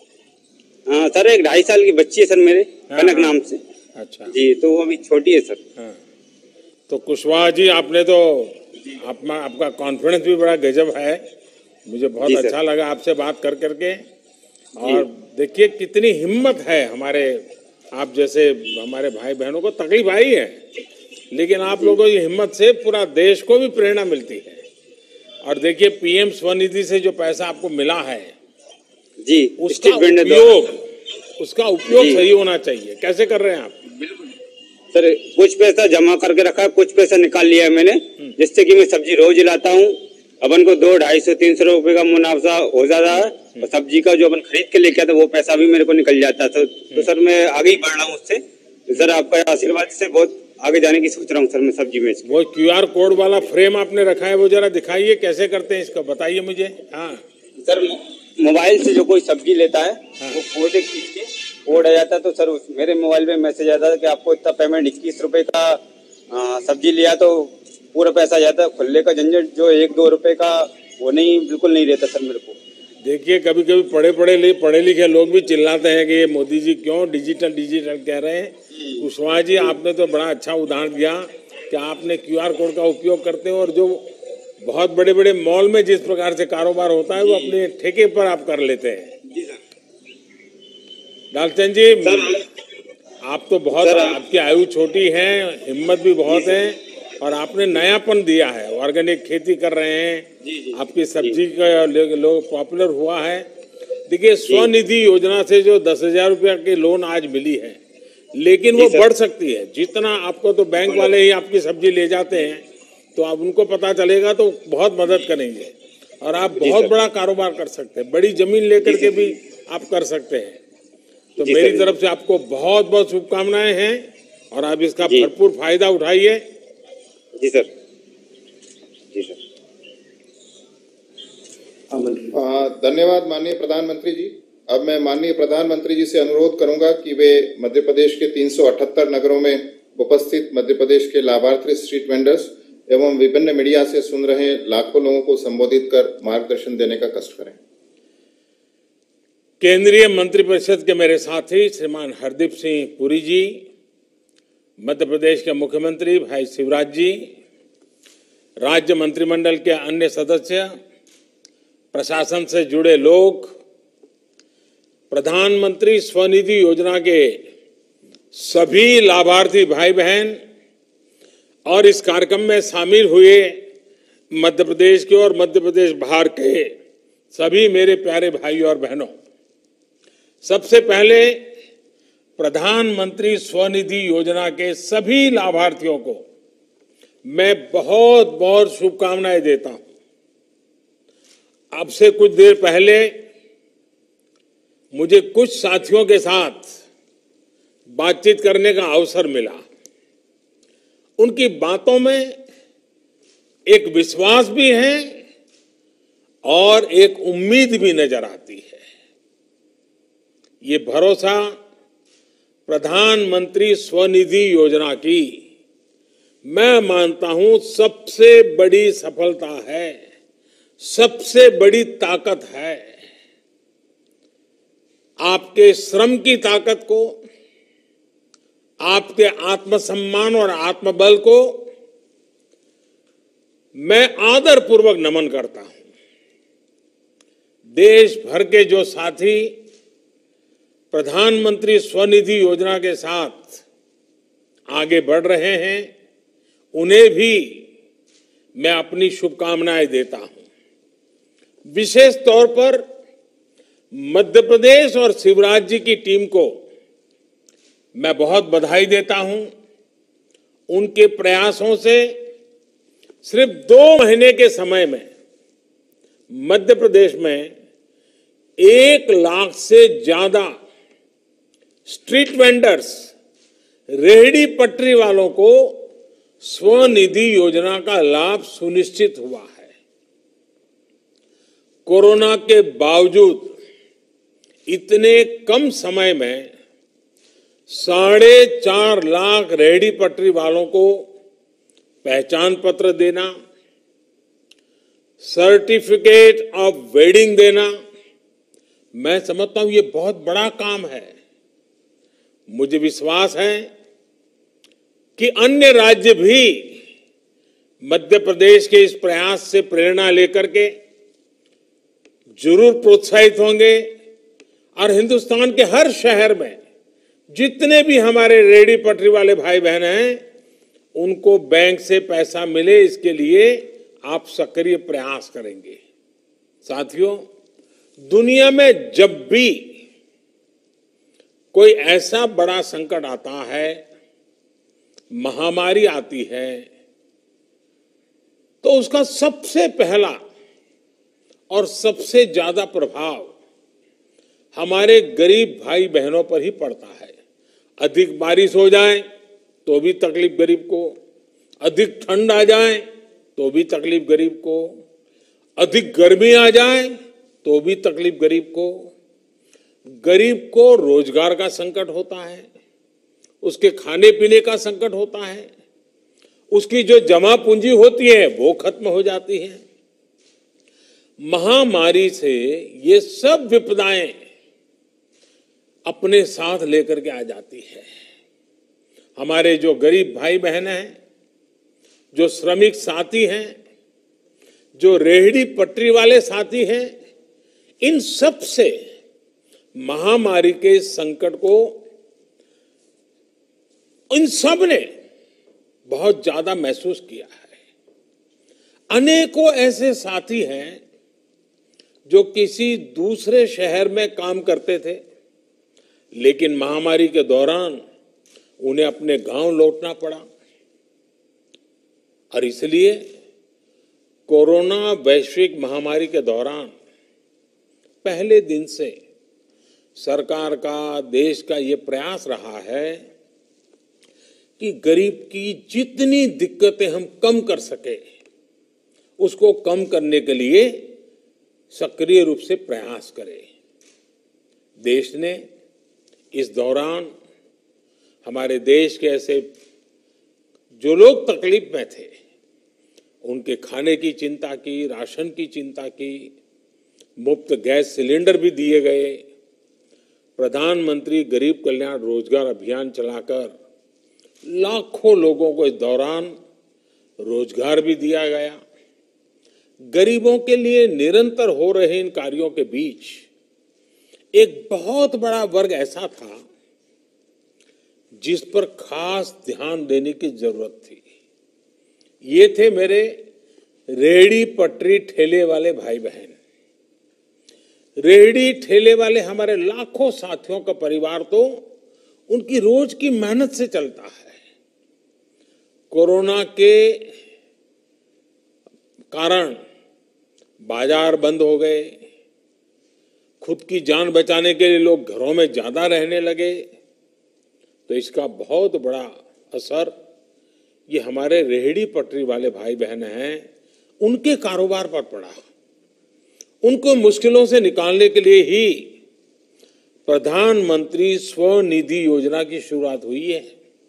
हाँ सर, एक ढाई साल की बच्ची है सर मेरे, कनक नाम से। अच्छा जी, तो वो अभी छोटी है सर। हाँ। तो कुशवाहा जी, आपने तो आप, आपका कॉन्फिडेंस भी बड़ा गजब है, मुझे बहुत अच्छा लगा आपसे बात कर करके। और देखिए कितनी हिम्मत है हमारे आप जैसे हमारे भाई बहनों को। तकलीफ आई है, लेकिन आप लोगों की हिम्मत से पूरा देश को भी प्रेरणा मिलती है। और देखिए पीएम स्वनिधि से जो पैसा आपको मिला है जी, उसका उपयोग उसका उपयोग सही होना चाहिए। कैसे कर रहे हैं आप? सर कुछ पैसा जमा करके रखा है, कुछ पैसा निकाल लिया है मैंने, जिससे कि मैं सब्जी रोज लाता हूँ। अपन को दो ढाई सौ तीन सौ रुपए का मुनाफा हो जाता है, और सब्जी का जो अपन खरीद के लेके आते वो पैसा भी मेरे को निकल जाता है। तो सर मैं आगे ही बढ़ रहा हूँ उससे। सर आपका आशीर्वाद से बहुत आगे जाने की सोच रहा हूँ सर मैं सब्जी में। वो क्यूआर कोड वाला फ्रेम आपने रखा है, वो जरा दिखाइए कैसे करते हैं इसका, बताइए मुझे। हाँ सर, मोबाइल से जो कोई सब्जी लेता है हाँ। वो फोटो खींच के कोड आ जाता है, तो सर उस मेरे मोबाइल में मैसेज आता है कि आपको इतना पेमेंट इक्कीस रुपए का आ, सब्जी लिया तो पूरा पैसा जाता है। खुले का झंझट जो एक दो रुपए का वो नहीं, बिल्कुल नहीं रहता सर मेरे को। देखिए कभी कभी पढ़े पढ़े पढ़े लिखे लोग भी चिल्लाते हैं कि ये मोदी जी क्यों डिजिटल डिजिटल कह रहे हैं। कुशवाहा जी, आपने तो बड़ा अच्छा उदाहरण दिया कि आपने क्यूआर कोड का उपयोग करते हो, और जो बहुत बड़े बड़े मॉल में जिस प्रकार से कारोबार होता है वो अपने ठेके पर आप कर लेते हैं। लालचंद जी, आप तो बहुत, आपकी आयु छोटी है, हिम्मत भी बहुत है, और आपने नयापन दिया है। ऑर्गेनिक खेती कर रहे हैं, आपकी सब्जी का लोग पॉपुलर हुआ है। देखिए स्वनिधि योजना से जो दस हजार रुपया की लोन आज मिली है, लेकिन वो बढ़ सकती है। जितना आपको तो बैंक वाले ही आपकी सब्जी ले जाते हैं, तो आप उनको पता चलेगा तो बहुत मदद करेंगे, और आप बहुत बड़ा कारोबार कर सकते हैं। बड़ी जमीन लेकर के भी आप कर सकते हैं। तो मेरी तरफ से आपको बहुत बहुत शुभकामनाएं हैं, और आप इसका भरपूर फायदा उठाइए। जी सर। जी सर। धन्यवाद माननीय प्रधानमंत्री जी। अब मैं माननीय प्रधानमंत्री जी से अनुरोध करूंगा कि वे मध्य प्रदेश के तीन सौ अठहत्तर नगरों में उपस्थित मध्य प्रदेश के लाभार्थी स्ट्रीट वेंडर्स एवं विभिन्न मीडिया से सुन रहे लाखों लोगों को संबोधित कर मार्गदर्शन देने का कष्ट करें। केंद्रीय मंत्रिपरिषद के मेरे साथी श्रीमान हरदीप सिंह पुरी जी, मध्य प्रदेश के मुख्यमंत्री भाई शिवराज जी, राज्य मंत्रिमंडल के अन्य सदस्य, प्रशासन से जुड़े लोग, प्रधानमंत्री स्वनिधि योजना के सभी लाभार्थी भाई बहन और इस कार्यक्रम में शामिल हुए मध्य प्रदेश के और मध्य प्रदेश बाहर के सभी मेरे प्यारे भाई और बहनों, सबसे पहले प्रधानमंत्री स्वनिधि योजना के सभी लाभार्थियों को मैं बहुत बहुत शुभकामनाएं देता हूं। अब से कुछ देर पहले मुझे कुछ साथियों के साथ बातचीत करने का अवसर मिला। उनकी बातों में एक विश्वास भी है और एक उम्मीद भी नजर आती है। ये भरोसा प्रधानमंत्री स्वनिधि योजना की मैं मानता हूं सबसे बड़ी सफलता है, सबसे बड़ी ताकत है। आपके श्रम की ताकत को, आपके आत्मसम्मान और आत्मबल को मैं आदरपूर्वक नमन करता हूं। देश भर के जो साथी प्रधानमंत्री स्वनिधि योजना के साथ आगे बढ़ रहे हैं, उन्हें भी मैं अपनी शुभकामनाएं देता हूं। विशेष तौर पर मध्य प्रदेश और शिवराज जी की टीम को मैं बहुत बधाई देता हूं। उनके प्रयासों से सिर्फ दो महीने के समय में मध्य प्रदेश में एक लाख से ज्यादा स्ट्रीट वेंडर्स, रेहड़ी पटरी वालों को स्वनिधि योजना का लाभ सुनिश्चित हुआ है। कोरोना के बावजूद इतने कम समय में साढ़े चार लाख रेहड़ी पटरी वालों को पहचान पत्र देना, सर्टिफिकेट ऑफ वेडिंग देना, मैं समझता हूं ये बहुत बड़ा काम है। मुझे विश्वास है कि अन्य राज्य भी मध्य प्रदेश के इस प्रयास से प्रेरणा लेकर के जरूर प्रोत्साहित होंगे और हिंदुस्तान के हर शहर में जितने भी हमारे रेहड़ी पटरी वाले भाई बहन हैं, उनको बैंक से पैसा मिले, इसके लिए आप सक्रिय प्रयास करेंगे। साथियों, दुनिया में जब भी कोई ऐसा बड़ा संकट आता है, महामारी आती है, तो उसका सबसे पहला और सबसे ज्यादा प्रभाव हमारे गरीब भाई बहनों पर ही पड़ता है। अधिक बारिश हो जाए तो भी तकलीफ गरीब को, अधिक ठंड आ जाए तो भी तकलीफ गरीब को, अधिक गर्मी आ जाए तो भी तकलीफ गरीब को। गरीब को रोजगार का संकट होता है, उसके खाने पीने का संकट होता है, उसकी जो जमा पूंजी होती है वो खत्म हो जाती है। महामारी से ये सब विपदाएं अपने साथ लेकर के आ जाती है। हमारे जो गरीब भाई बहन हैं, जो श्रमिक साथी हैं, जो रेहड़ी पटरी वाले साथी हैं, इन सब से महामारी के संकट को इन सब ने बहुत ज्यादा महसूस किया है। अनेकों ऐसे साथी हैं जो किसी दूसरे शहर में काम करते थे, लेकिन महामारी के दौरान उन्हें अपने गांव लौटना पड़ा और इसलिए कोरोना वैश्विक महामारी के दौरान पहले दिन से सरकार का, देश का ये प्रयास रहा है कि गरीब की जितनी दिक्कतें हम कम कर सके, उसको कम करने के लिए सक्रिय रूप से प्रयास करें। देश ने इस दौरान हमारे देश के ऐसे जो लोग तकलीफ में थे, उनके खाने की चिंता की, राशन की चिंता की, मुफ्त गैस सिलेंडर भी दिए गए। प्रधानमंत्री गरीब कल्याण रोजगार अभियान चलाकर लाखों लोगों को इस दौरान रोजगार भी दिया गया। गरीबों के लिए निरंतर हो रहे इन कार्यों के बीच एक बहुत बड़ा वर्ग ऐसा था जिस पर खास ध्यान देने की जरूरत थी। ये थे मेरे रेहड़ी पटरी ठेले वाले भाई बहन। रेहड़ी ठेले वाले हमारे लाखों साथियों का परिवार तो उनकी रोज की मेहनत से चलता है। कोरोना के कारण बाजार बंद हो गए, खुद की जान बचाने के लिए लोग घरों में ज्यादा रहने लगे, तो इसका बहुत बड़ा असर ये हमारे रेहड़ी पटरी वाले भाई बहन हैं, उनके कारोबार पर पड़ा। उनको मुश्किलों से निकालने के लिए ही प्रधानमंत्री स्वनिधि योजना की शुरुआत हुई है।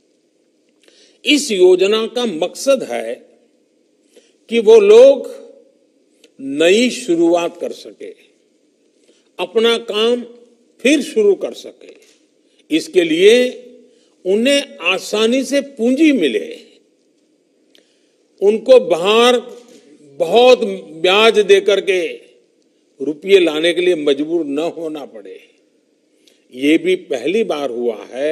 इस योजना का मकसद है कि वो लोग नई शुरुआत कर सके, अपना काम फिर शुरू कर सके। इसके लिए उन्हें आसानी से पूंजी मिले, उनको बाहर बहुत ब्याज देकर के रुपये लाने के लिए मजबूर न होना पड़े। ये भी पहली बार हुआ है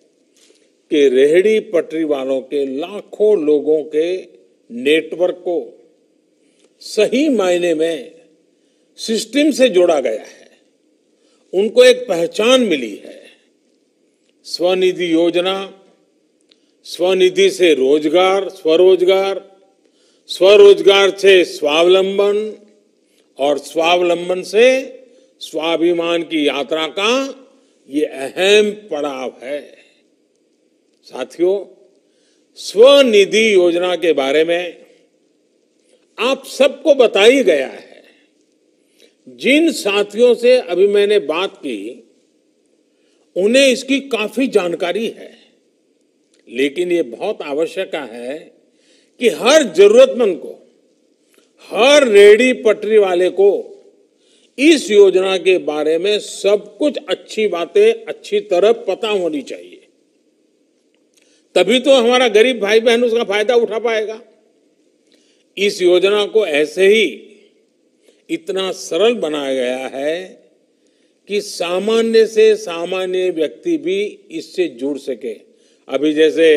कि रेहड़ी पटरी वालों के लाखों लोगों के नेटवर्क को सही मायने में सिस्टम से जोड़ा गया है, उनको एक पहचान मिली है। स्वनिधि योजना, स्वनिधि से रोजगार, स्वरोजगार, स्वरोजगार से स्वावलंबन और स्वावलंबन से स्वाभिमान की यात्रा का ये अहम पड़ाव है। साथियों, स्वनिधि योजना के बारे में आप सबको बताई गया है। जिन साथियों से अभी मैंने बात की उन्हें इसकी काफी जानकारी है, लेकिन ये बहुत आवश्यक है कि हर जरूरतमंद को, हर रेहड़ी पटरी वाले को इस योजना के बारे में सब कुछ अच्छी बातें अच्छी तरह पता होनी चाहिए। तभी तो हमारा गरीब भाई बहन उसका फायदा उठा पाएगा। इस योजना को ऐसे ही इतना सरल बनाया गया है कि सामान्य से सामान्य व्यक्ति भी इससे जुड़ सके। अभी जैसे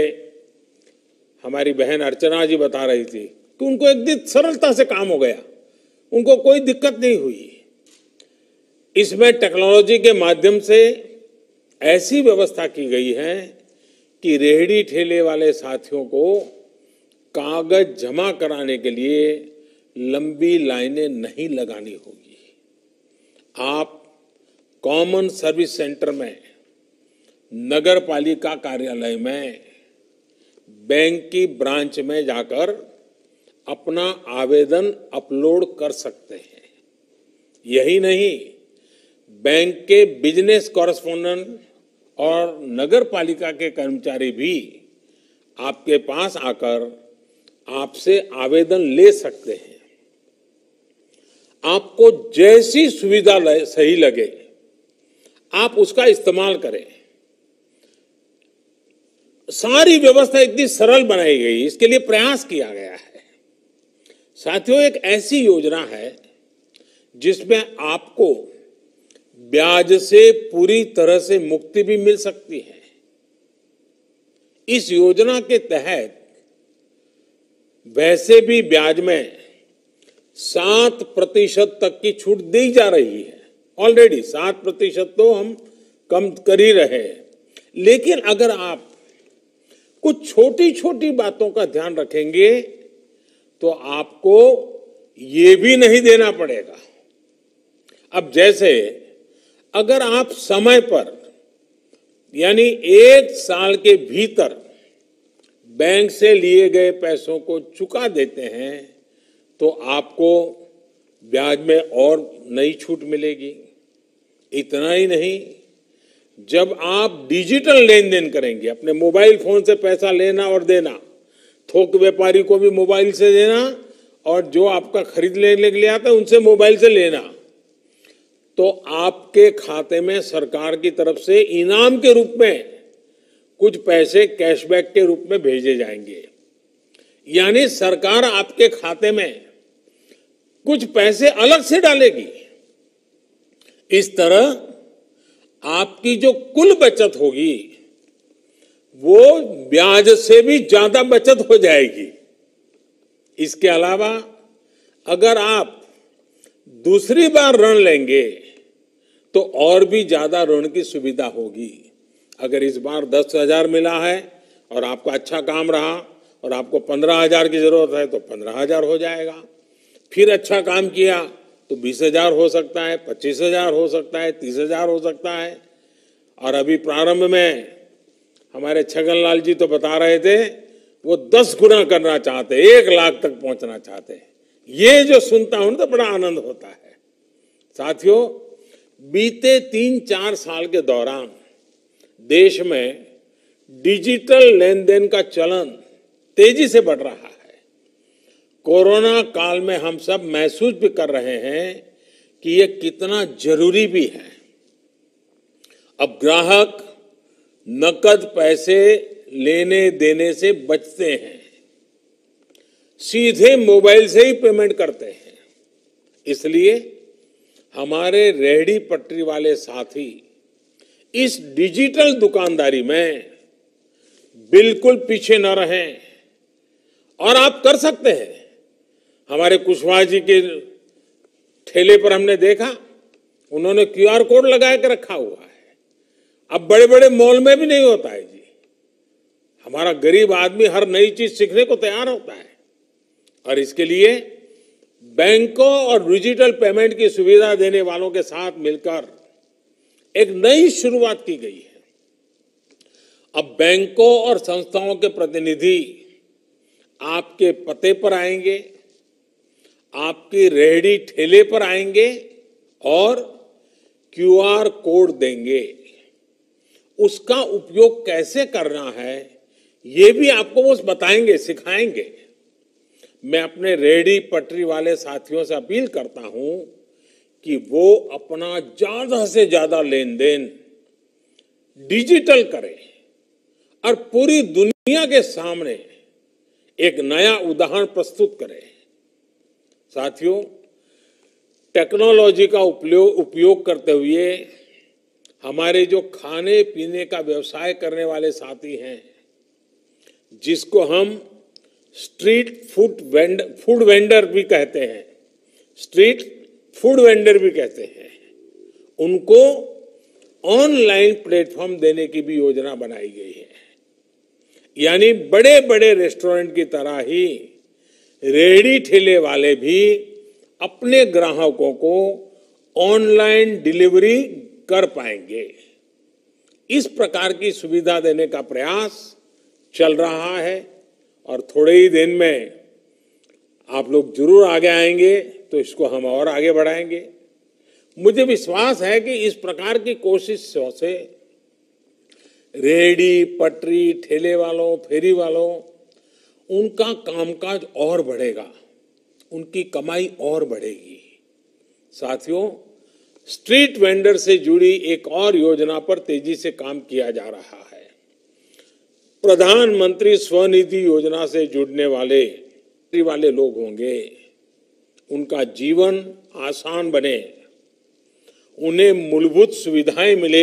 हमारी बहन अर्चना जी बता रही थी कि उनको एकदम सरलता से काम हो गया, उनको कोई दिक्कत नहीं हुई। इसमें टेक्नोलॉजी के माध्यम से ऐसी व्यवस्था की गई है कि रेहड़ी ठेले वाले साथियों को कागज जमा कराने के लिए लंबी लाइनें नहीं लगानी होगी। आप कॉमन सर्विस सेंटर में, नगर पालिका कार्यालय में, बैंक की ब्रांच में जाकर अपना आवेदन अपलोड कर सकते हैं। यही नहीं, बैंक के बिजनेस कॉरेस्पोंडेंट और नगर पालिका के कर्मचारी भी आपके पास आकर आपसे आवेदन ले सकते हैं। आपको जैसी सुविधा सही लगे आप उसका इस्तेमाल करें। सारी व्यवस्था इतनी सरल बनाई गई, इसके लिए प्रयास किया गया है। साथियों, एक ऐसी योजना है जिसमें आपको ब्याज से पूरी तरह से मुक्ति भी मिल सकती है। इस योजना के तहत वैसे भी ब्याज में सात प्रतिशत तक की छूट दी जा रही है। ऑलरेडी सात प्रतिशत तो हम कम कर ही रहे हैं, लेकिन अगर आप कुछ छोटी छोटी बातों का ध्यान रखेंगे तो आपको ये भी नहीं देना पड़ेगा। अब जैसे अगर आप समय पर यानी एक साल के भीतर बैंक से लिए गए पैसों को चुका देते हैं तो आपको ब्याज में और नई छूट मिलेगी। इतना ही नहीं, जब आप डिजिटल लेन देन करेंगे, अपने मोबाइल फोन से पैसा लेना और देना, थोक व्यापारी को भी मोबाइल से देना और जो आपका खरीद लेने के लिए आता है उनसे मोबाइल से लेना, तो आपके खाते में सरकार की तरफ से इनाम के रूप में कुछ पैसे कैशबैक के रूप में भेजे जाएंगे। यानी सरकार आपके खाते में कुछ पैसे अलग से डालेगी। इस तरह आपकी जो कुल बचत होगी वो ब्याज से भी ज्यादा बचत हो जाएगी। इसके अलावा अगर आप दूसरी बार ऋण लेंगे तो और भी ज्यादा ऋण की सुविधा होगी। अगर इस बार दस हजार मिला है और आपका अच्छा काम रहा और आपको पंद्रह हजार की जरूरत है तो पंद्रह हजार हो जाएगा। फिर अच्छा काम किया तो बीस हजार हो सकता है, पच्चीस हजार हो सकता है, तीस हजार हो सकता है। और अभी प्रारंभ में हमारे छगनलाल जी तो बता रहे थे वो दस गुना करना चाहते, एक लाख तक पहुंचना चाहते। ये जो सुनता हूं तो बड़ा आनंद होता है। साथियों, बीते तीन चार साल के दौरान देश में डिजिटल लेन देन का चलन तेजी से बढ़ रहा है। कोरोना काल में हम सब महसूस भी कर रहे हैं कि ये कितना जरूरी भी है। अब ग्राहक नकद पैसे लेने देने से बचते हैं, सीधे मोबाइल से ही पेमेंट करते हैं। इसलिए हमारे रेहड़ी पटरी वाले साथी इस डिजिटल दुकानदारी में बिल्कुल पीछे न रहें और आप कर सकते हैं। हमारे कुशवाहा जी के ठेले पर हमने देखा, उन्होंने क्यूआर कोड लगा के रखा हुआ है। अब बड़े बड़े मॉल में भी नहीं होता है जी। हमारा गरीब आदमी हर नई चीज सीखने को तैयार होता है और इसके लिए बैंकों और डिजिटल पेमेंट की सुविधा देने वालों के साथ मिलकर एक नई शुरुआत की गई है। अब बैंकों और संस्थाओं के प्रतिनिधि आपके पते पर आएंगे, आपकी रेहड़ी ठेले पर आएंगे और क्यूआर कोड देंगे। उसका उपयोग कैसे करना है ये भी आपको वो बताएंगे, सिखाएंगे। मैं अपने रेहड़ी पटरी वाले साथियों से अपील करता हूं कि वो अपना ज्यादा से ज्यादा लेन देन डिजिटल करें और पूरी दुनिया के सामने एक नया उदाहरण प्रस्तुत करें। साथियों, टेक्नोलॉजी का उपयोग उपयोग करते हुए हमारे जो खाने पीने का व्यवसाय करने वाले साथी हैं, जिसको हम street food vendor food vendor भी कहते हैं, स्ट्रीट फूड वेंडर भी कहते हैं, उनको ऑनलाइन प्लेटफॉर्म देने की भी योजना बनाई गई है। यानी बड़े बड़े रेस्टोरेंट की तरह ही रेहड़ी ठेले वाले भी अपने ग्राहकों को ऑनलाइन डिलीवरी कर पाएंगे। इस प्रकार की सुविधा देने का प्रयास चल रहा है और थोड़े ही दिन में आप लोग जरूर आगे आएंगे तो इसको हम और आगे बढ़ाएंगे। मुझे विश्वास है कि इस प्रकार की कोशिशों से रेहड़ी पटरी ठेले वालों फेरी वालों उनका कामकाज और बढ़ेगा, उनकी कमाई और बढ़ेगी। साथियों, स्ट्रीट वेंडर से जुड़ी एक और योजना पर तेजी से काम किया जा रहा है। प्रधानमंत्री स्वनिधि योजना से जुड़ने वाले वाले लोग होंगे, उनका जीवन आसान बने, उन्हें मूलभूत सुविधाएं मिले,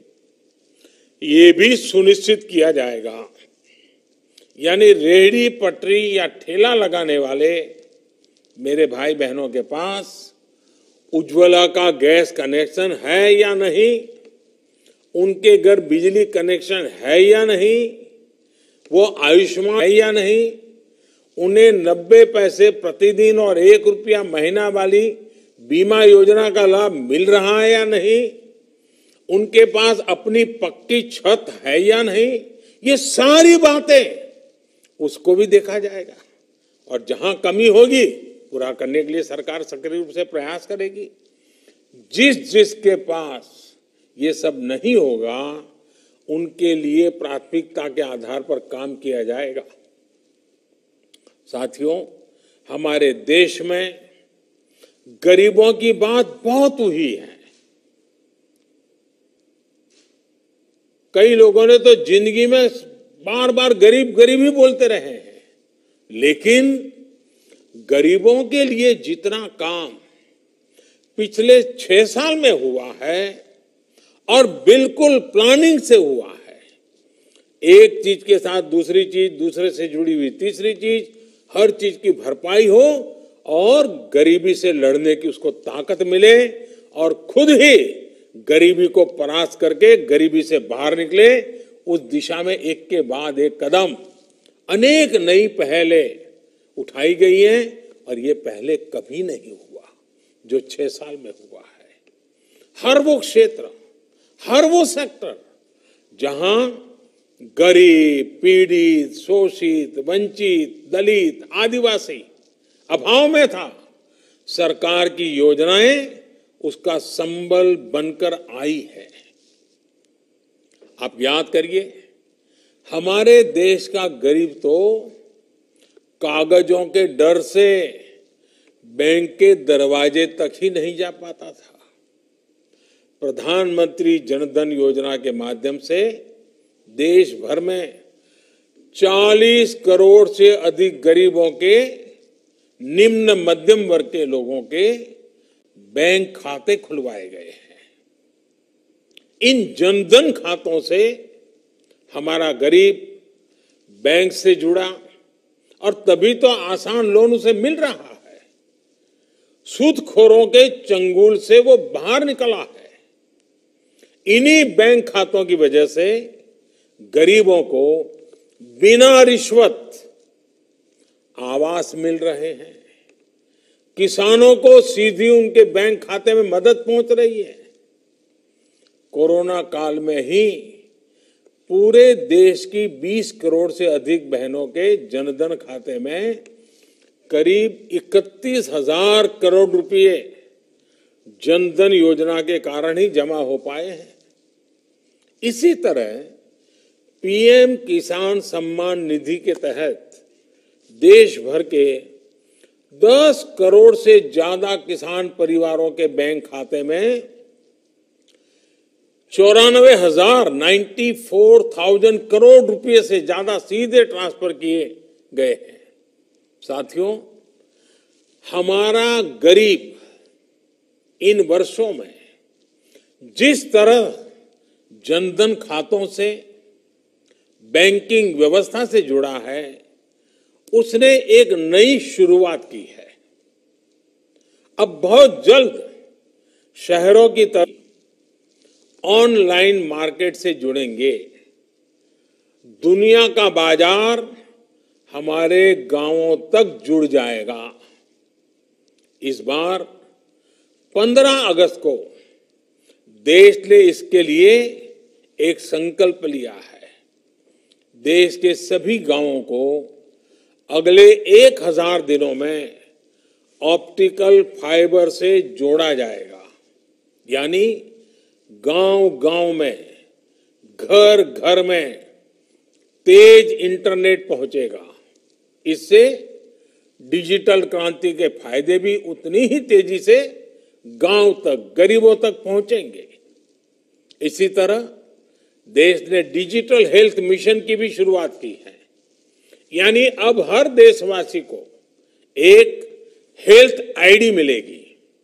ये भी सुनिश्चित किया जाएगा। यानी रेहड़ी पटरी या ठेला लगाने वाले मेरे भाई बहनों के पास उज्ज्वला का गैस कनेक्शन है या नहीं, उनके घर बिजली कनेक्शन है या नहीं, वो आयुष्मान है या नहीं, उन्हें नब्बे पैसे प्रतिदिन और एक रुपया महीना वाली बीमा योजना का लाभ मिल रहा है या नहीं, उनके पास अपनी पक्की छत है या नहीं, ये सारी बातें उसको भी देखा जाएगा। और जहां कमी होगी पूरा करने के लिए सरकार सक्रिय रूप से प्रयास करेगी। जिस जिसके पास ये सब नहीं होगा उनके लिए प्राथमिकता के आधार पर काम किया जाएगा। साथियों, हमारे देश में गरीबों की बात बहुत हुई है। कई लोगों ने तो जिंदगी में बार बार गरीब गरीब ही बोलते रहे हैं, लेकिन गरीबों के लिए जितना काम पिछले छह साल में हुआ है और बिल्कुल प्लानिंग से हुआ है, एक चीज के साथ दूसरी चीज, दूसरे से जुड़ी हुई तीसरी चीज, हर चीज की भरपाई हो और गरीबी से लड़ने की उसको ताकत मिले और खुद ही गरीबी को परास्त करके गरीबी से बाहर निकले, उस दिशा में एक के बाद एक कदम अनेक नई पहलें उठाई गई हैं और ये पहले कभी नहीं हुआ जो छह साल में हुआ है। हर वो क्षेत्र, हर वो सेक्टर जहां गरीब, पीड़ित, शोषित, वंचित, दलित, आदिवासी अभाव में था, सरकार की योजनाएं उसका संबल बनकर आई है। आप याद करिए, हमारे देश का गरीब तो कागजों के डर से बैंक के दरवाजे तक ही नहीं जा पाता था। प्रधानमंत्री जनधन योजना के माध्यम से देश भर में चालीस करोड़ से अधिक गरीबों के, निम्न मध्यम वर्ग के लोगों के बैंक खाते खुलवाए गए हैं। इन जनधन खातों से हमारा गरीब बैंक से जुड़ा और तभी तो आसान लोन उसे मिल रहा है। सूदखोरों के चंगुल से वो बाहर निकला है। इन्हीं बैंक खातों की वजह से गरीबों को बिना रिश्वत आवास मिल रहे हैं। किसानों को सीधी उनके बैंक खाते में मदद पहुंच रही है। कोरोना काल में ही पूरे देश की बीस करोड़ से अधिक बहनों के जनधन खाते में करीब इकतीस हजार करोड़ रुपए जनधन योजना के कारण ही जमा हो पाए हैं। इसी तरह पीएम किसान सम्मान निधि के तहत देश भर के दस करोड़ से ज्यादा किसान परिवारों के बैंक खाते में चौरानवे हजार नाइन्टी फोर थाउजेंड करोड़ रुपए से ज्यादा सीधे ट्रांसफर किए गए हैं। साथियों, हमारा गरीब इन वर्षों में जिस तरह जनधन खातों से, बैंकिंग व्यवस्था से जुड़ा है, उसने एक नई शुरुआत की है। अब बहुत जल्द शहरों की तरह ऑनलाइन मार्केट से जुड़ेंगे। दुनिया का बाजार हमारे गांवों तक जुड़ जाएगा। इस बार पंद्रह अगस्त को देश ने इसके लिए एक संकल्प लिया है। देश के सभी गांवों को अगले एक हजार दिनों में ऑप्टिकल फाइबर से जोड़ा जाएगा। यानी गांव गांव में, घर घर में तेज इंटरनेट पहुंचेगा। इससे डिजिटल क्रांति के फायदे भी उतनी ही तेजी से गांव तक, गरीबों तक पहुंचेंगे। इसी तरह देश ने डिजिटल हेल्थ मिशन की भी शुरुआत की है। यानी अब हर देशवासी को एक हेल्थ आईडी मिलेगी।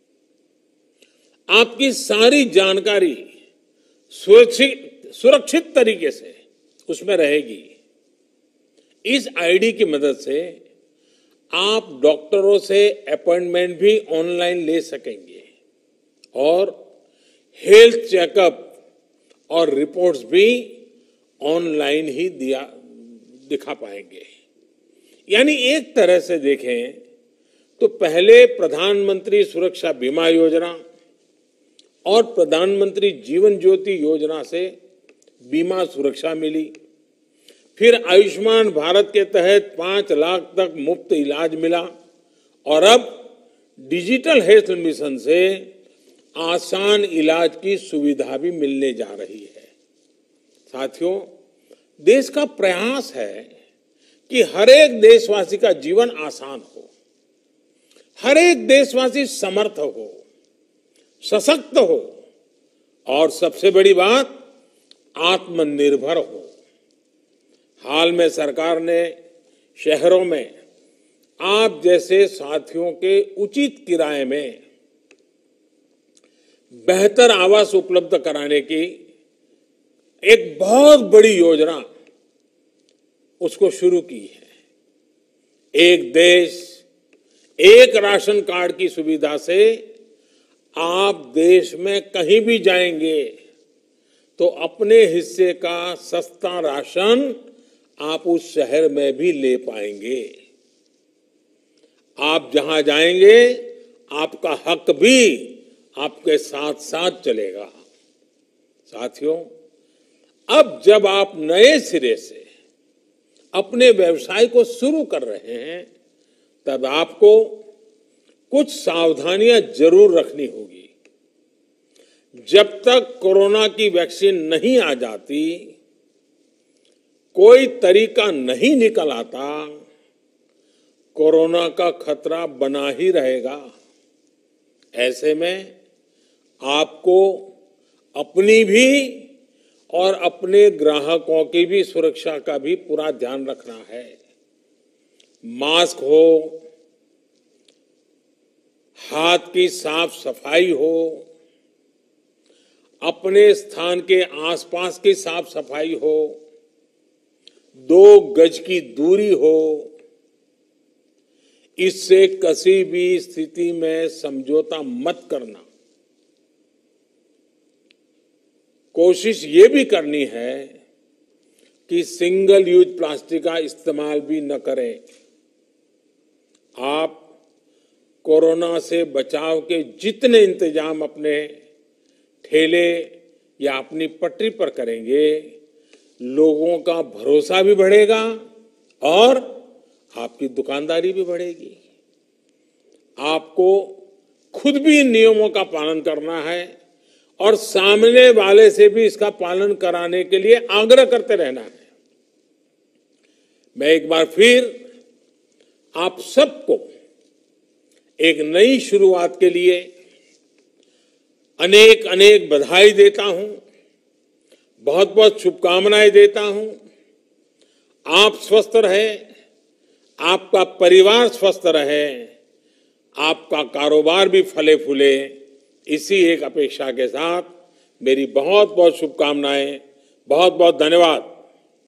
आपकी सारी जानकारी सुरक्षित सुरक्षित तरीके से उसमें रहेगी। इस आईडी की मदद से आप डॉक्टरों से अपॉइंटमेंट भी ऑनलाइन ले सकेंगे और हेल्थ चेकअप और रिपोर्ट्स भी ऑनलाइन ही दिया दिखा पाएंगे। यानी एक तरह से देखें तो पहले प्रधानमंत्री सुरक्षा बीमा योजना और प्रधानमंत्री जीवन ज्योति योजना से बीमा सुरक्षा मिली। फिर आयुष्मान भारत के तहत पांच लाख तक मुफ्त इलाज मिला और अब डिजिटल हेल्थ मिशन से आसान इलाज की सुविधा भी मिलने जा रही है। साथियों, देश का प्रयास है कि हर एक देशवासी का जीवन आसान हो, हर एक देशवासी समर्थ हो, सशक्त हो और सबसे बड़ी बात आत्मनिर्भर हो। हाल में सरकार ने शहरों में आप जैसे साथियों के उचित किराए में बेहतर आवास उपलब्ध कराने की एक बहुत बड़ी योजना उसको शुरू की है। एक देश एक राशन कार्ड की सुविधा से आप देश में कहीं भी जाएंगे तो अपने हिस्से का सस्ता राशन आप उस शहर में भी ले पाएंगे। आप जहां जाएंगे आपका हक भी आपके साथ साथ चलेगा। साथियों, अब जब आप नए सिरे से अपने व्यवसाय को शुरू कर रहे हैं तब आपको कुछ सावधानियां जरूर रखनी होगी। जब तक कोरोना की वैक्सीन नहीं आ जाती, कोई तरीका नहीं निकल आता, कोरोना का खतरा बना ही रहेगा। ऐसे में आपको अपनी भी और अपने ग्राहकों की भी सुरक्षा का भी पूरा ध्यान रखना है। मास्क हो, हाथ की साफ सफाई हो, अपने स्थान के आसपास की साफ सफाई हो, दो गज की दूरी हो, इससे किसी भी स्थिति में समझौता मत करना। कोशिश ये भी करनी है कि सिंगल यूज प्लास्टिक का इस्तेमाल भी न करें। आप कोरोना से बचाव के जितने इंतजाम अपने ठेले या अपनी पटरी पर करेंगे, लोगों का भरोसा भी बढ़ेगा और आपकी दुकानदारी भी बढ़ेगी। आपको खुद भी इन नियमों का पालन करना है और सामने वाले से भी इसका पालन कराने के लिए आग्रह करते रहना है। मैं एक बार फिर आप सबको एक नई शुरुआत के लिए अनेक अनेक बधाई देता हूं, बहुत बहुत शुभकामनाएं देता हूं। आप स्वस्थ रहें, आपका परिवार स्वस्थ रहे, आपका कारोबार भी फले फूले, इसी एक अपेक्षा के साथ मेरी बहुत बहुत शुभकामनाएं। बहुत बहुत धन्यवाद।